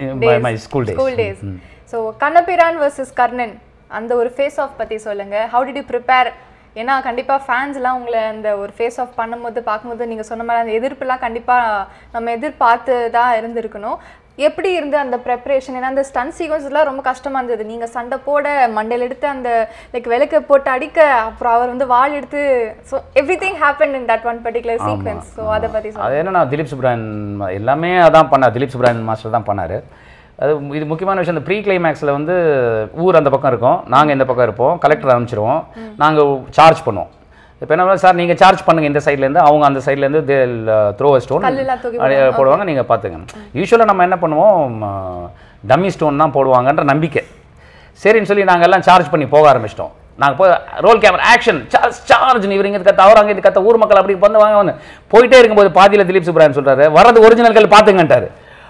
my school days. School days. So Kannabiran versus Karnan அந்த ஒரு ஃபேஸ் ஆஃப் பற்றி சொல்லுங்கள். How did you prepare? ஏன்னா கண்டிப்பாக ஃபேன்ஸ்லாம் உங்களை அந்த ஒரு ஃபேஸ் ஆஃப் பண்ணும்போது பார்க்கும்போது நீங்கள் சொன்ன மாதிரி அந்த எதிர்ப்புலாம் கண்டிப்பாக நம்ம எதிர்பார்த்து தான் இருந்திருக்கணும். எப்படி இருந்து அந்த ப்ரிப்பரேஷன்? ஏன்னா அந்த ஸ்டன் சீக்வன்ஸ்லாம் ரொம்ப கஷ்டமாக இருந்தது. நீங்கள் சண்டை போட மண்டையில் எடுத்து அந்த லைக் விளக்க போட்டு அடிக்க, அப்புறம் அவர் வந்து வாள் எடுத்து, so everything happen in that one particular sequence. So அதை பற்றி சொல்லுங்கள். அது என்னன்னா திலீப் சுப்ராயன் எல்லாமே அதான் பண்ணார், திலீப் சுப்ராயன் மாஸ்டர் தான் பண்ணார். அது இது முக்கியமான விஷயம். இந்த ப்ரீ கிளைமேக்ஸில் வந்து ஊர் அந்த பக்கம் இருக்கும், நாங்கள் இந்த பக்கம் இருப்போம், கலெக்டர் அனுப்பிச்சிடுவோம், நாங்கள் சார்ஜ் பண்ணுவோம். இப்போ என்ன சார் நீங்கள் சார்ஜ் பண்ணுங்க இந்த சைட்லேருந்து, அவங்க அந்த சைட்லேருந்து தே த்ரோ ஸ்டோன் போடுவாங்க, நீங்கள் பார்த்துங்க. யூஸ்வலாக நம்ம என்ன பண்ணுவோம், டம்மி ஸ்டோன் தான் போடுவாங்கன்ற நம்பிக்கை. சரின்னு சொல்லி நாங்கள் எல்லாம் சார்ஜ் பண்ணி போக ஆரம்பிச்சிட்டோம். நாங்கள் போய் roll camera action charge charge இவர் இங்கே கத்த அவராங்க இது கத்த ஊர் மக்கள் அப்படி வந்து வாங்க வந்து போயிட்டே இருக்கும்போது பாதியில் திலீப் சுப்ராயன் சொல்கிறாரு வரது ஒரிஜினல் கல் பார்த்துங்கன்ட்டாரு.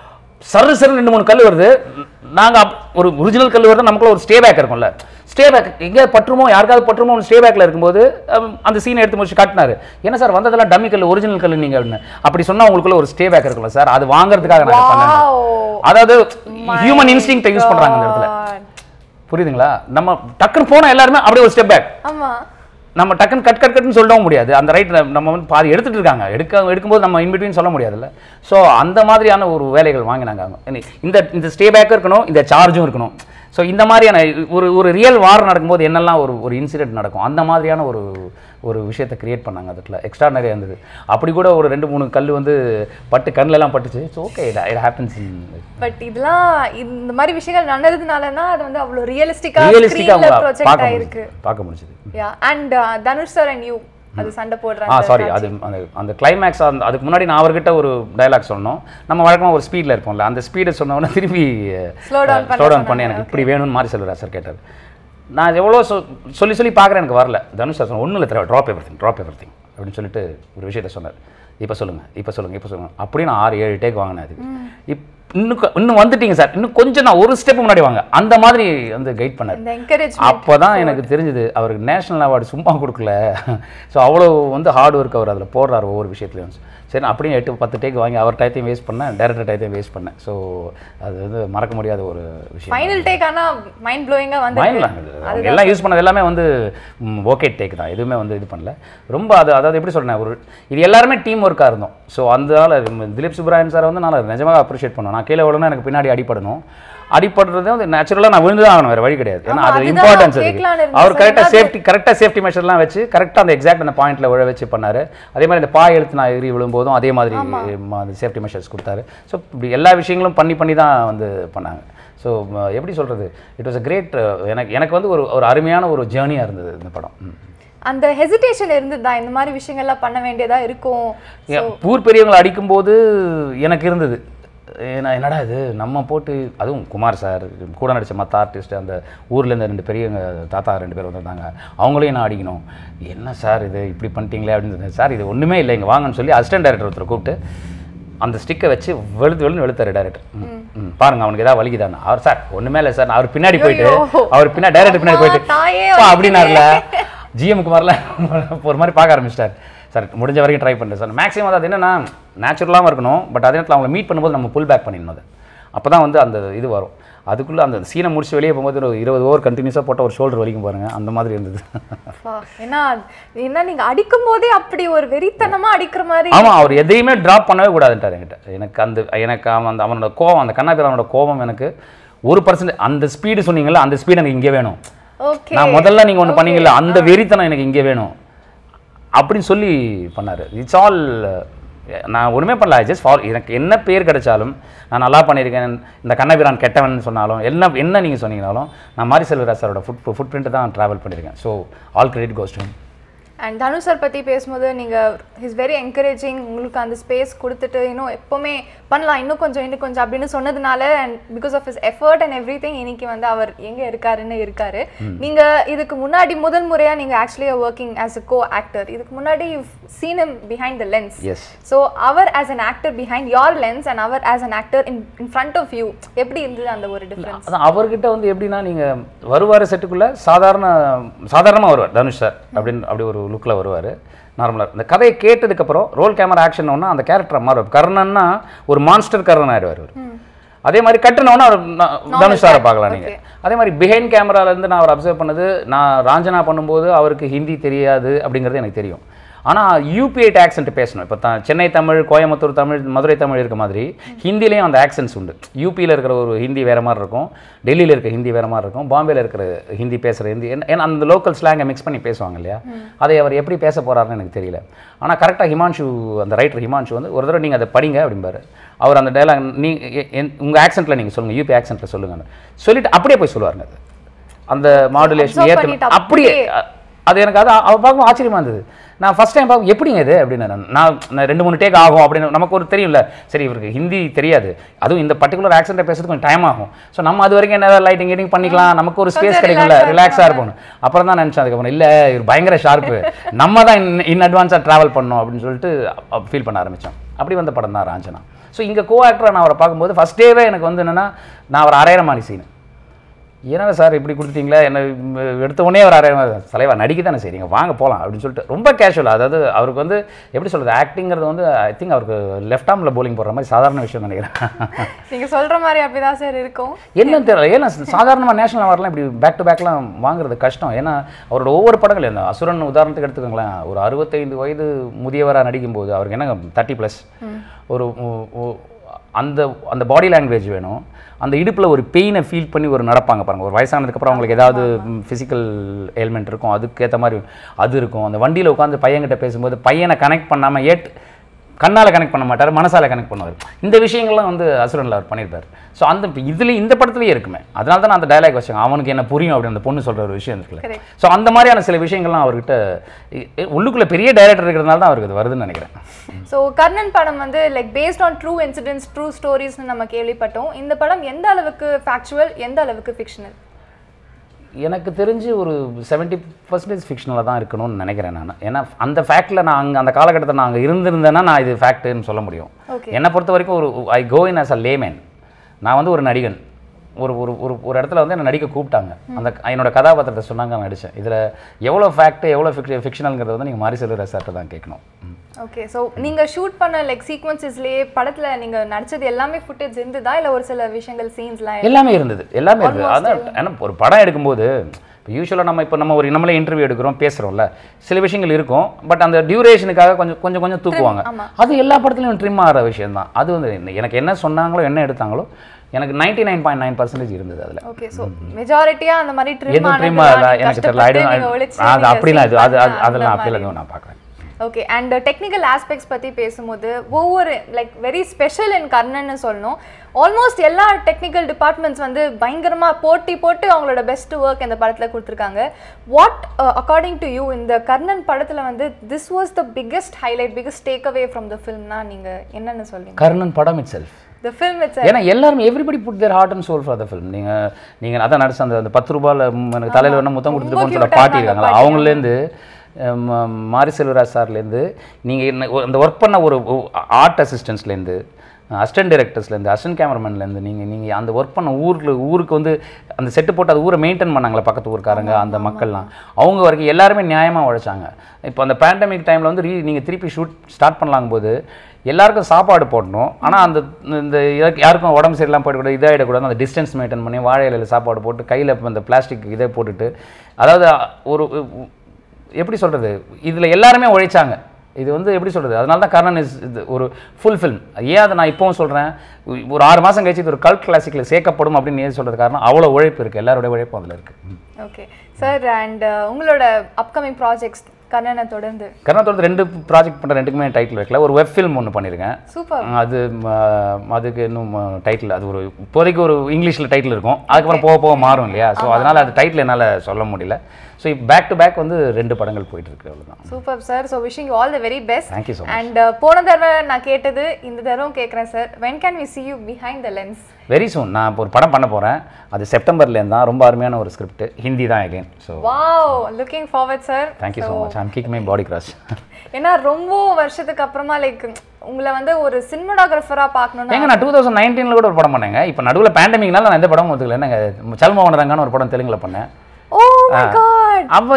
சரு சரு ரெண்டு மூணு கல் வருது. நாங்கள் ஒரு ஒரிஜினல் கல் வருது, நமக்குள்ள ஒரு ஸ்டே பேக் இருக்கும்ல, ஸ்டே பேக் எங்கே பற்றுமோ யாருக்காவது பற்றுமோ ஸ்டே பேக்கில் இருக்கும்போது அந்த சீனை எடுத்து முடிச்சு காட்டினாரு. என்ன சார் வந்ததெல்லாம் டம்மி கல் ஒரிஜினல் கல் நீங்கள் அப்படின்னு அப்படி சொன்னால் உங்களுக்குள்ள ஒரு ஸ்டே பேக் இருக்குல்ல சார், அது வாங்குறதுக்காக நாங்கள் பண்ணோம். அதாவது ஹியூமன் இன்ஸ்டிங்க்ட் யூஸ் பண்ணுறாங்க அந்த இடத்துல. புரியுதுங்களா? நம்ம டக்குன்னு போனால் எல்லாருமே அப்படியே ஒரு ஸ்டெப் பேக். நம்ம டக்குன்னு கட் கட் கட்னு சொல்லவும் முடியாது. அந்த ரைட் நம்ம வந்து பாதி எடுத்துட்டு இருக்காங்க, எடுக்க எடுக்கும்போது நம்ம இன்பிட்வீன் சொல்ல முடியாதுல்ல. ஸோ அந்த மாதிரியான ஒரு வேலைகள் வாங்கினாங்க அவங்க. இந்த இந்த ஸ்டே பேக்கும் இருக்கணும், இந்த சார்ஜும் இருக்கணும். ஸோ இந்த மாதிரியான ஒரு ஒரு ரியல் வார் நடக்கும்போது என்னெல்லாம் ஒரு ஒரு இன்சிடென்ட் நடக்கும், அந்த மாதிரியான ஒரு ஒரு விஷயத்தை கிரியேட் பண்ணாங்க. அதுக்குள்ள எக்ஸ்ட்ரா நிறைய இருந்தது. அப்படி கூட ஒரு ரெண்டு மூணு கல் வந்து பட்டு கண்ணிலலாம் பட்டுச்சு. So okay it happens. But இதெல்லாம் இந்த மாதிரி விஷயங்கள் நடந்ததுனாலனா அது வந்து அவ்வளோ ரியலிஸ்டிக்கா ஸ்கிரீன்ல ப்ரொஜெக்ட் ஆயிருக்கு, பார்க்க முடிஞ்சது. Yeah and Dhanush sir and you அது சண்டை போடுறாங்க. ஆ சாரி, அது அந்த அந்த கிளைமேக்ஸ் அதுக்கு முன்னாடி நான் அவர்கிட்ட ஒரு டயலாக் சொன்னோம். நம்ம வழக்கமாக ஒரு ஸ்பீடில் இருப்போம்ல, அந்த ஸ்பீடை சொன்னோன்னா திருப்பி ஸ்லோ டவுன் பண்ணி எனக்கு இப்படி வேணும்னு மாதிரி சொல்லுறா சார் கேட்டார். நான் எவ்வளோ சொ சொல்லி சொல்லி பார்க்குறேன், எனக்கு வரல. தனுஷ் சார் சொன்ன ஒன்றும் இல்லை தர drop everything drop everything அப்படின்னு சொல்லிட்டு ஒரு விஷயத்த சொன்னார். இப்போ சொல்லுங்கள் இப்போ சொல்லுங்கள் இப்போ சொல்லுங்கள் அப்படி நான் ஆறு ஏழு டேக் வாங்கினேன். அதுக்கு இப் இன்னும் இன்னும் வந்துட்டீங்க சார், இன்னும் கொஞ்சம் நான் ஒரு ஸ்டெப் முன்னாடி வாங்க அந்த மாதிரி வந்து கைட் பண்ணார். அப்போ தான் எனக்கு தெரிஞ்சது அவருக்கு நேஷனல் அவார்டு சும்மா கொடுக்கல. ஸோ அவ்வளோ வந்து ஹார்ட் ஒர்க் அவர் அதில் போடுறாரு ஒவ்வொரு விஷயத்துலையும். சரி அப்படியே எட்டு பத்து டேக் வாங்கி அவர் டயத்தையும் வேஸ்ட் பண்ணேன், டேரக்டர் டயத்தையும் வேஸ்ட் பண்ணேன். ஸோ அது வந்து மறக்க முடியாத ஒரு விஷயம். ஃபைனல் டேக் ஆனால் மைண்ட் ப்ளோயிங்காக வந்து மைண்ட் எல்லாம் யூஸ் பண்ணது எல்லாமே வந்து ஓகே டேக் தான், எதுவுமே வந்து இது பண்ணல. ரொம்ப அது அதாவது எப்படி சொல்கிறேன், ஒரு இது எல்லாருமே டீம் ஒர்க்காக இருந்தோம். ஸோ அதனால திலீப் சுப்ராயன் சார் வந்து நான் நிஜமாக அப்ரிஷியேட் பண்ணேன். நான் கீழே விடணும், எனக்கு பின்னாடி அடிப்படணும். அடிப்படுறது வந்து நேச்சுரலாக நான் விழுந்து தான் ஆகணும், வேறு வழி கிடையாது. ஏன்னா அது இம்பார்ட்டன்ஸ் இருக்குது. அவர் கரெக்டாக சேஃப்டி கரெக்டாக சேஃப்டி மெஷர்லாம் வச்சு கரெக்டாக அந்த எக்ஸாக்ட் அந்த பாயிண்ட்டில் விழ வச்சு பண்ணார். அதே மாதிரி இந்த பாய் எழுத்து நான் எகிரி விழும்போதும் அதே மாதிரி அந்த சேஃப்டி மெஷர்ஸ் கொடுத்தாரு. ஸோ இப்படி எல்லா விஷயங்களும் பண்ணி பண்ணி தான் வந்து பண்ணாங்க. ஸோ எப்படி சொல்கிறது, இட் வாஸ் அ கிரேட். எனக்கு எனக்கு வந்து ஒரு ஒரு அருமையான ஒரு ஜேர்னியாக இருந்தது இந்த படம். அந்த ஹெசிடேஷன் இருந்தது தான், இந்த மாதிரி விஷயங்கள்லாம் பண்ண வேண்டியதாக இருக்கும். ஊர் பெரியவங்களை அடிக்கும்போது எனக்கு இருந்தது, ஏன்னா என்னடா இது நம்ம போட்டு, அதுவும் குமார் சார் கூட நடித்த மற்ற ஆர்டிஸ்ட் அந்த ஊர்லேருந்து ரெண்டு பெரியவங்க தாத்தா ரெண்டு பேர் வந்திருந்தாங்க, அவங்களையும் நான் அடிக்கணும். என்ன சார் இது இப்படி பண்ணிட்டீங்களே அப்படின்னு. சார் இது ஒன்றுமே இல்லை இங்கே வாங்கன்னு சொல்லி அசிஸ்டன்ட் டைரக்டர் ஒருத்தர் கூப்பிட்டு அந்த ஸ்டிக்கை வச்சு வெளுத்து வெளுத்து வெளுத்தார் டேரக்டர். ம் பாருங்க அவனுக்கு ஏதாவது வலிக்குதானே. அவர் சார் ஒன்றுமே இல்லை சார், அவர் பின்னாடி போயிட்டு அவர் பின்னாடி டைரக்டர் பின்னாடி போயிட்டு அப்படின்னார்ல ஜிஎம் குமாரில் ஒரு மாதிரி பார்க்க ஆரம்பிச்சிட்டார். சார் முடிஞ்ச வரைக்கும் ட்ரை பண்ணுறேன் சார். மேக்ஸிமம் அது என்னென்னா நேச்சுரலாகவும் இருக்கணும், பட் அதே நேரத்தில் அவங்களை மீட் பண்ணும்போது நம்ம புல் பேக் பண்ணிடணும். அது அப்போ தான் வந்து அந்த இது வரும். அதுக்குள்ளே அந்த சீனை முடிச்சு வெளியே போகும்போது ஒரு இருபது ஓவர் கண்டினியூஸாக போட்ட ஒரு ஷோல்டர் வலிக்கும் பாருங்கள், அந்த மாதிரி இருந்தது. ஏன்னா என்ன நீங்கள் அடிக்கும் போதே அப்படி ஒரு வெறித்தனமாக அடிக்கிற மாதிரி. ஆமாம், அவர் எதையுமே ட்ராப் பண்ணவே கூடாதுன்ட்டார் என்கிட்ட. எனக்கு அந்த எனக்கு அந்த அவனோட கோவம், அந்த கண்ணாபிரானோட கோபம் எனக்கு ஒரு பர்சன்ட். அந்த ஸ்பீடு சொன்னீங்கல்ல, அந்த ஸ்பீடு எனக்கு இங்கே வேணும். நான் முதல்ல நீங்கள் ஒன்று பண்ணீங்கல்ல, அந்த வெறித்தனம் எனக்கு இங்கே வேணும் அப்படின்னு சொல்லி பண்ணார். இட்ஸ் ஆல் நான் ஒன்றுமே பண்ணல. ஜஸ்ட் ஃபார் எனக்கு என்ன பேர் கிடைச்சாலும் நான் நல்லா பண்ணியிருக்கேன், இந்த கண்ணபிரான் கெட்டவன் சொன்னாலும் என்ன என்ன நீங்கள் சொன்னீங்கனாலும் நான் மாரி செல்வராஜ் சாரோட ஃபுட் ஃபுட் பிரிண்ட் தான் ட்ராவல் பண்ணியிருக்கேன். So all credit goes to him. And Dhanush sir பற்றி பேசும்போது நீங்கள் இஸ் வெரி என்கரேஜிங். உங்களுக்கு அந்த ஸ்பேஸ் கொடுத்துட்டு இன்னும் எப்போவுமே பண்ணலாம், இன்னும் கொஞ்சம் இன்னும் கொஞ்சம் அப்படின்னு சொன்னதுனால and because of his effort and everything இன்னைக்கு வந்து அவர் எங்கே இருக்காருன்னு இருக்காரு. நீங்கள் இதுக்கு முன்னாடி முதல் முறையாக நீங்கள் actually working as a co actor. இதுக்கு முன்னாடி you seen him behind the lens. So அவர் as an actor behind your lens and அவர் as an actor in in front of you, எப்படி இருந்தது அந்த ஒரு டிஃப்ரென்ஸ்? அதான் அவர்கிட்ட வந்து எப்படின்னா நீங்கள் வருவார் செட்டுக்குள்ளே சாதாரண சாதாரணமாக வருவார் தனுஷ் சார் அப்படின்னு அப்படி ஒரு லுக்கில் வருவார் நார்மலாக. இந்த கதையை கேட்டதுக்கப்புறம் ரோல் கேமரா ஆக்ஷன் ஒன்றா அந்த கேரக்டர் மாறுவார். கர்ணன்னா ஒரு மான்ஸ்டர் கர்ணன் ஆகிடுவார் அவர். அதே மாதிரி கட்டுனோன்னா அவர் தனுஷ் சாரை பார்க்கலாம் நீங்கள். அதே மாதிரி பிஹைண்ட் கேமராலேருந்து நான் அவர் அப்சர்வ் பண்ணது, நான் ராஞ்சனா பண்ணும்போது அவருக்கு ஹிந்தி தெரியாது அப்படிங்கிறது எனக்கு தெரியும். ஆனால் யூபிஐட் ஆக்சென்ட் பேசணும். இப்போ த சென்னை தமிழ், கோயம்புத்தூர் தமிழ், மதுரை தமிழ் இருக்க மாதிரி ஹிந்திலையும் அந்த ஆக்சென்ட்ஸ் உண்டு. யூபியில் இருக்கிற ஒரு ஹிந்தி வேறு மாதிரி இருக்கும், டெல்லியில் இருக்கிற ஹிந்தி வேறு மாதிரி இருக்கும், பாம்பேயில் இருக்கிற ஹிந்தி பேசுகிற ஹிந்தி ஏன்னா அந்த லோக்கல் ஸ்லாங்கை மிக்ஸ் பண்ணி பேசுவாங்க இல்லையா, அதை அவர் எப்படி பேச போகிறாருன்னு எனக்கு தெரியல. ஆனால் கரெக்டாக ஹிமான்ஷு அந்த ரைட்டர் ஹிமான்ஷு வந்து ஒரு தடவை நீங்கள் அதை படிங்க அப்படிம்பாரு. அவர் அந்த டைலாக் நீ உங்கள் ஆக்சென்ட்டில் நீங்கள் சொல்லுங்கள், யூபி ஆக்சென்ட்டில் சொல்லுங்கன்னு சொல்லிட்டு அப்படியே போய் சொல்லுவாருங்க. அது அந்த மாடுலேஷன் ஏற்கனவே அப்படியே அது எனக்கு அது அவர் பார்க்கும் ஆச்சரியமாக இருந்தது. நான் ஃபஸ்ட் டைம் பார்க்க எப்படிங்க இது அப்படின்னு நான் நான் ரெண்டு மூணு டேக் ஆகும் அப்படின்னு நமக்கு ஒரு தெரியும்ல. சரி இவருக்கு ஹிந்தி தெரியாது, அதுவும் இந்த பர்டிகுலர் ஆக்சென்ட்டை பேசுறதுக்கு கொஞ்சம் டைம் ஆகும். ஸோ நம்ம அது வரைக்கும் என்ன லைட்டிங் கீட்டிங் பண்ணிக்கலாம், நமக்கு ஒரு ஸ்பேஸ் கிடைக்கும்ல, ரிலாக்ஸாக இருப்போம். அப்புறம் தான் நினச்சேன் அதுக்கப்புறம் இல்லை இவர் பயங்கர ஷார்ப்பு, நம்ம தான் இன் இன் அட்வான்ஸாக ட்ராவல் பண்ணோம் அப்படின்னு சொல்லிட்டு ஃபீல் பண்ண ஆரம்பித்தோம். அப்படி வந்த படம் தான் ராஞ்சனா. ஸோ இங்கே கோ ஆக்டராக நான் அவரை பார்க்கும்போது ஃபஸ்ட் டேவே எனக்கு வந்து என்னென்னா நான் அவர் அரையிற மாதிரி சீனு. ஏன்னா சார் இப்படி கொடுத்துட்டீங்களா என்ன எடுத்த உடனே அவர் அரையிற மாதிரி தலைவா நடிக்க தானே சரிங்க வாங்க போகலாம் அப்படின்னு சொல்லிட்டு ரொம்ப கேஷுவலாக. அதாவது அவருக்கு வந்து எப்படி சொல்கிறது ஆக்டிங்கிறது வந்து ஐ திங்க் அவருக்கு லெஃப்ட் ஆர்மில் போலிங் போடுற மாதிரி சாதாரண விஷயம் நினைக்கிறேன். நீங்கள் சொல்கிற மாதிரி அப்படி தான் சார் இருக்கும். என்னன்னு தெரியல, ஏன்னா சாதாரணமாக நேஷனல் அவார்ட்லாம் இப்படி பேக் டு பேக்லாம் வாங்குறது கஷ்டம். ஏன்னா அவரோட ஒவ்வொரு படங்கள் இந்த அசுரன் உதாரணத்துக்கு எடுத்துக்கோங்களேன், ஒரு அறுபத்தைந்து வயது முதியவராக நடிக்கும்போது அவருக்கு என்ன தேர்ட்டி ப்ளஸ் ஒரு அந்த அந்த பாடி லாங்குவேஜ் வேணும். அந்த இடுப்பில் ஒரு பெயினை ஃபீல் பண்ணி ஒரு நடப்பாங்க பாருங்கள். ஒரு வயசானதுக்கப்புறம் அவங்களுக்கு ஏதாவது ஃபிசிக்கல் எலிமெண்ட் இருக்கும், அதுக்கேற்ற மாதிரி அது இருக்கும். அந்த வண்டியில் உட்காந்து பையன்கிட்ட பேசும்போது பையனை கனெக்ட் பண்ணாமல் ஏட் கண்ணால் கனெக்ட் பண்ண மாட்டார், மனசால் கனெக்ட் பண்ணுவார். இந்த விஷயங்கள்லாம் வந்து அசுரனில் அவர் பண்ணியிருப்பார். ஸோ அந்த இதுலேயும் இந்த படத்துலேயே இருக்குமே, அதனால தான் நான் அந்த டைலாக் வச்சேன், அவனுக்கு என்ன புரியும் அப்படின்னு அந்த பொண்ணு சொல்கிற ஒரு விஷயம் இருக்குல்ல. ஸோ அந்த மாதிரியான சில விஷயங்கள்லாம் அவர்கிட்ட உள்ளுக்குள்ளே பெரிய டைரக்டர் இருக்கிறதுனால தான் அவருக்கு அது வருதுன்னு நினைக்கிறேன். ஸோ கர்ணன் படம் வந்து like based on true incidents true ஸ்டோரிஸ்னு நம்ம கேள்விப்பட்டோம். இந்த படம் எந்த அளவுக்கு ஃபேக்சுவல், எந்த அளவுக்கு ஃபிக்ஷனல்? எனக்கு தெரிஞ்சு ஒரு செவன்ட்டி பர்சன்டேஜ் ஃபிக்ஷனில் தான் இருக்கணும்னு நினைக்கிறேன் நான். ஏன்னா அந்த ஃபேக்டில் நான் அங்கே அந்த காலகட்டத்தில் நான் அங்கே இருந்திருந்தேன்னா நான் இது ஃபேக்ட்டுன்னு சொல்ல முடியும். என்னை பொறுத்த வரைக்கும் ஒரு ஐ கோ இன் ஆஸ் அ லேமேன். நான் வந்து ஒரு நடிகன், ஒரு ஒரு ஒரு ஒரு இடத்துல வந்து என்னை நடிக்க கூப்பிட்டாங்க, அந்த என்னோட கதாபாத்திரத்தை சொன்னாங்க, நான் நடித்தேன். இதில் எவ்வளோ ஃபேக்ட்டு எவ்வளோ ஃபிக் ஃபிக்ஷனல்ங்கிறத வந்து நீங்கள் மாரி செல்வராஜ் சார்ட்ட தான் கேட்கணும். ஓகே, ஸோ நீங்கள் ஷூட் பண்ண லைக் சீக்வன்சஸ்லேயே படத்தில் நீங்கள் நடிச்சது எல்லாமே ஃபுட்டேஜ் இருந்ததா இல்லை ஒரு சில விஷயங்கள் சீன்ஸ்லாம்? எல்லாமே இருந்தது, எல்லாமே இருந்தது. அதான் ஏன்னா ஒரு படம் எடுக்கும்போது இப்போ யூஸ்வலாக நம்ம இப்போ நம்ம ஒரு நம்மளே இன்டர்வியூ எடுக்கிறோம் பேசுகிறோம்ல, சில விஷயங்கள் இருக்கும். பட் அந்த டியூரேஷனுக்காக கொஞ்சம் கொஞ்சம் கொஞ்சம் தூக்குவாங்க. அது எல்லா படத்துலையும் ட்ரிம் ஆகிற விஷயம் தான். அது வந்து எனக்கு என்ன சொன்னாங்களோ என்ன எடுத்தாங்களோ எனக்கு ninety nine point nine percentage இருந்தது அதில். ஓகே, ஸோ மெஜாரிட்டியா அந்த மாதிரி ட்ரிம் ஆனது ட்ரிம் ஆகல எனக்கு தெரியல. அது அப்படிலாம் இது அது அதெல்லாம் அப்படிலாம் நான் பார்க்குறேன். ஓகே, அண்ட் டெக்னிக்கல் ஆஸ்பெக்ட்ஸ் பற்றி பேசும்போது ஒவ்வொரு லைக் வெரி ஸ்பெஷல் இன் கர்ணன்னு சொல்லணும். ஆல்மோஸ்ட் எல்லா டெக்னிக்கல் டிபார்ட்மெண்ட்ஸ் வந்து பயங்கரமாக போட்டி போட்டு அவங்களோட பெஸ்ட் ஒர்க் இந்த படத்தில் கொடுத்துருக்காங்க. வாட் அக்கார்டிங் டு யூ இந்த கர்ணன் படத்தில் வந்து this was the biggest highlight, biggest take away from the ஃபில்ம்னா நீங்கள் என்னென்னு சொல்லுவீங்க? கர்ணன் படம் itself, the film itself. ஏன்னா எல்லாரும் everybody put their heart and soul for the film. நீங்கள் நீங்கள் அதான் நடிச்ச அந்த அந்த பத்து ரூபாயில் எனக்கு தலையில் வேணால் முத்தம் கொடுத்துட்டு போன சொல்ல பாட்டி இருக்காங்களா, அவங்களேருந்து மாரி செல்வராஜ் சார்லேருந்து நீங்கள் அந்த ஒர்க் பண்ண ஒரு ஆர்ட் அசிஸ்டன்ஸ்லேருந்து அசிஸ்டன்ட் டைரக்டர்ஸ்லேருந்து அசிஸ்டன்ட் கேமராமேன்லேருந்து நீங்கள் நீங்கள் அந்த ஒர்க் பண்ண ஊரில் ஊருக்கு வந்து அந்த செட்டு போட்டு அது ஊரை மெயின்டைன் பண்ணாங்களே பக்கத்து ஊருக்காரங்க அந்த மக்கள்லாம், அவங்க வரைக்கும் எல்லாருமே நியாயமாக உழைச்சாங்க. இப்போ அந்த பேண்டமிக் டைமில் வந்து ரீ நீங்கள் திருப்பி ஷூட் ஸ்டார்ட் பண்ணலாங்கும் போது எல்லாருக்கும் சாப்பாடு போடணும். ஆனால் அந்த இந்த யாருக்கும் உடம்பு சரியில்லாமல் போயிடக்கூடாது, இதாகிடக்கூடாது, அந்த டிஸ்டன்ஸ் மெயின்டைன் பண்ணி வாழை இலையில் சாப்பாடு போட்டு கையில் அந்த பிளாஸ்டிக் இதை போட்டுட்டு, அதாவது ஒரு எப்படி சொல்கிறது, இதில் எல்லாருமே உழைச்சாங்க. இது வந்து எப்படி சொல்கிறது, அதனால தான் கர்ணன் இஸ் இது ஒரு ஃபுல் ஃபில்ம். ஏன் அதை நான் இப்போவும் சொல்கிறேன், ஒரு ஆறு மாதம் கழிச்சு இது ஒரு கல்ட் கிளாசிக்கில் சேர்க்கப்படும் அப்படின்னு ஏன் சொல்கிறது காரணம் அவ்வளோ உழைப்பு இருக்குது, எல்லாருடைய உழைப்பும் அதில் இருக்குது. ஓகே சார், அண்ட் உங்களோட அப்கமிங் ப்ராஜெக்ட்ஸ் கர்ணனை தொடர்ந்து கர்ணனை தொடர்ந்து ரெண்டு ப்ராஜெக்ட் பண்ணுற, ரெண்டுக்குமே டைட்டில் வைக்கல. ஒரு வெப் ஃபில்ம் ஒன்று பண்ணியிருக்கேன். சூப்பர். அது அதுக்கு இன்னும் டைட்டில் அது ஒரு இப்போதைக்கு ஒரு இங்கிலீஷில் டைட்டில் இருக்கும், அதுக்கப்புறம் போக போக மாறும் இல்லையா. ஸோ அதனால் அது டைட்டில் என்னால் சொல்ல முடியல. ஸோ பேக் டு பேக் வந்து ரெண்டு படங்கள் போயிட்டு இருக்கு, அவ்வளோதான். Super sir. So wishing you all the very best. Thank you so much. And போன தடவை நான் கேட்டது இந்த தடவை கேட்குறேன் சார், when can we see you behind the lens? Very soon. நான் இப்போ ஒரு படம் பண்ண போகிறேன், அது செப்டம்பர்லேருந்து தான். ரொம்ப அருமையான ஒரு ஸ்கிரிப்ட், ஹிந்தி தான் again. So wow, looking forward sir. Thank you so much. I'm kicking my body cross. ஏன்னா ரொம்ப வருஷத்துக்கு அப்புறமா லைக் உங்களை வந்து ஒரு சினிமாட்டோகிராஃபராக பார்க்கணும்னா ஏங்க நான் டூ தௌசண்ட் நைன்டீனில் கூட ஒரு படம் பண்ணேங்க. இப்போ நடுவில் பேண்டமிக்னால நான் எந்த படம் ஒத்துக்கல. என்னங்க சல்மோகன் ரங்கான்னு ஒரு படம் தெலுங்குல பண்ணேன். Oh my God. அப்போ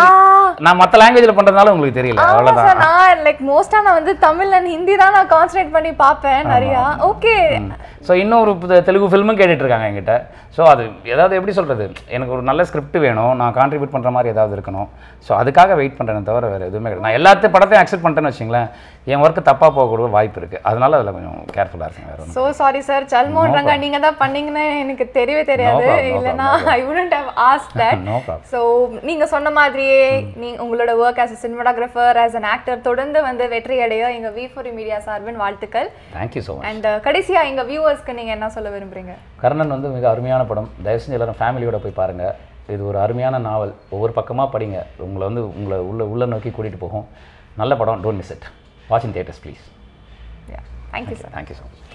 நான் மற்ற லாங்குவேஜில் பண்ணுறதுனால உங்களுக்கு தெரியல, அவ்வளோதான். நான் லைக் மோஸ்ட்டாக நான் வந்து தமிழ் அண்ட் ஹிந்தி தான் நான் கான்சன்ட்ரேட் பண்ணி பார்ப்பேன் நிறையா. ஓகே. ஸோ இன்னொரு தெலுங்கு ஃபில்மும் கேட்டுட்ருக்காங்க என்கிட்ட. ஸோ அது ஏதாவது எப்படி சொல்கிறது, எனக்கு ஒரு நல்ல ஸ்கிரிப்ட் வேணும், நான் கான்ட்ரிபியூட் பண்ணுற மாதிரி ஏதாவது இருக்கணும். ஸோ அதுக்காக வெயிட் பண்ணுறேன் தவிர வேறு எதுவுமே கிடையாது. நான் எல்லாத்தையும் படத்தையும் அக்செப்ட் பண்ணிட்டேன்னு வச்சிங்களேன், என் ஒர்க்கு தப்பாக போகக்கூடிய வாய்ப்பு இருக்குது. அதனால அதில் கொஞ்சம் கேர்ஃபுல்லாக இருக்கேன். வேறு ஸோ சாரி சார், சல்மோன் ரங்கா நீங்கள் தான் பண்ணீங்கன்னு எனக்கு தெரியவே தெரியாது, இல்லைனா I wouldn't have asked that. No problem. So நீங்கள் சொன்ன மாதிரியே நீ உங்களோட work as a cinematographer, as an actor தொடர்ந்து வந்து வெற்றி அடைய எங்கள் வி ஃபோர் மீடியா சார்பின் வாழ்த்துக்கள். Thank you so much. அண்ட் கடைசியாக எங்கள் வியூவர்ஸ்க்கு நீங்கள் என்ன சொல்ல விரும்புகிறீங்க? கர்ணன் வந்து மிக அருமையான படம், தயவு செஞ்சு எல்லாரும் ஃபேமிலியோட போய் பாருங்கள். இது ஒரு அருமையான நாவல். ஒவ்வொரு பக்கமாக படிங்க, உங்களை வந்து உங்களை உள்ள உள்ள நோக்கி கூட்டிகிட்டு போகும். நல்ல படம், don't miss it. Watch in theatres please. Thank you sir. Thank you so much.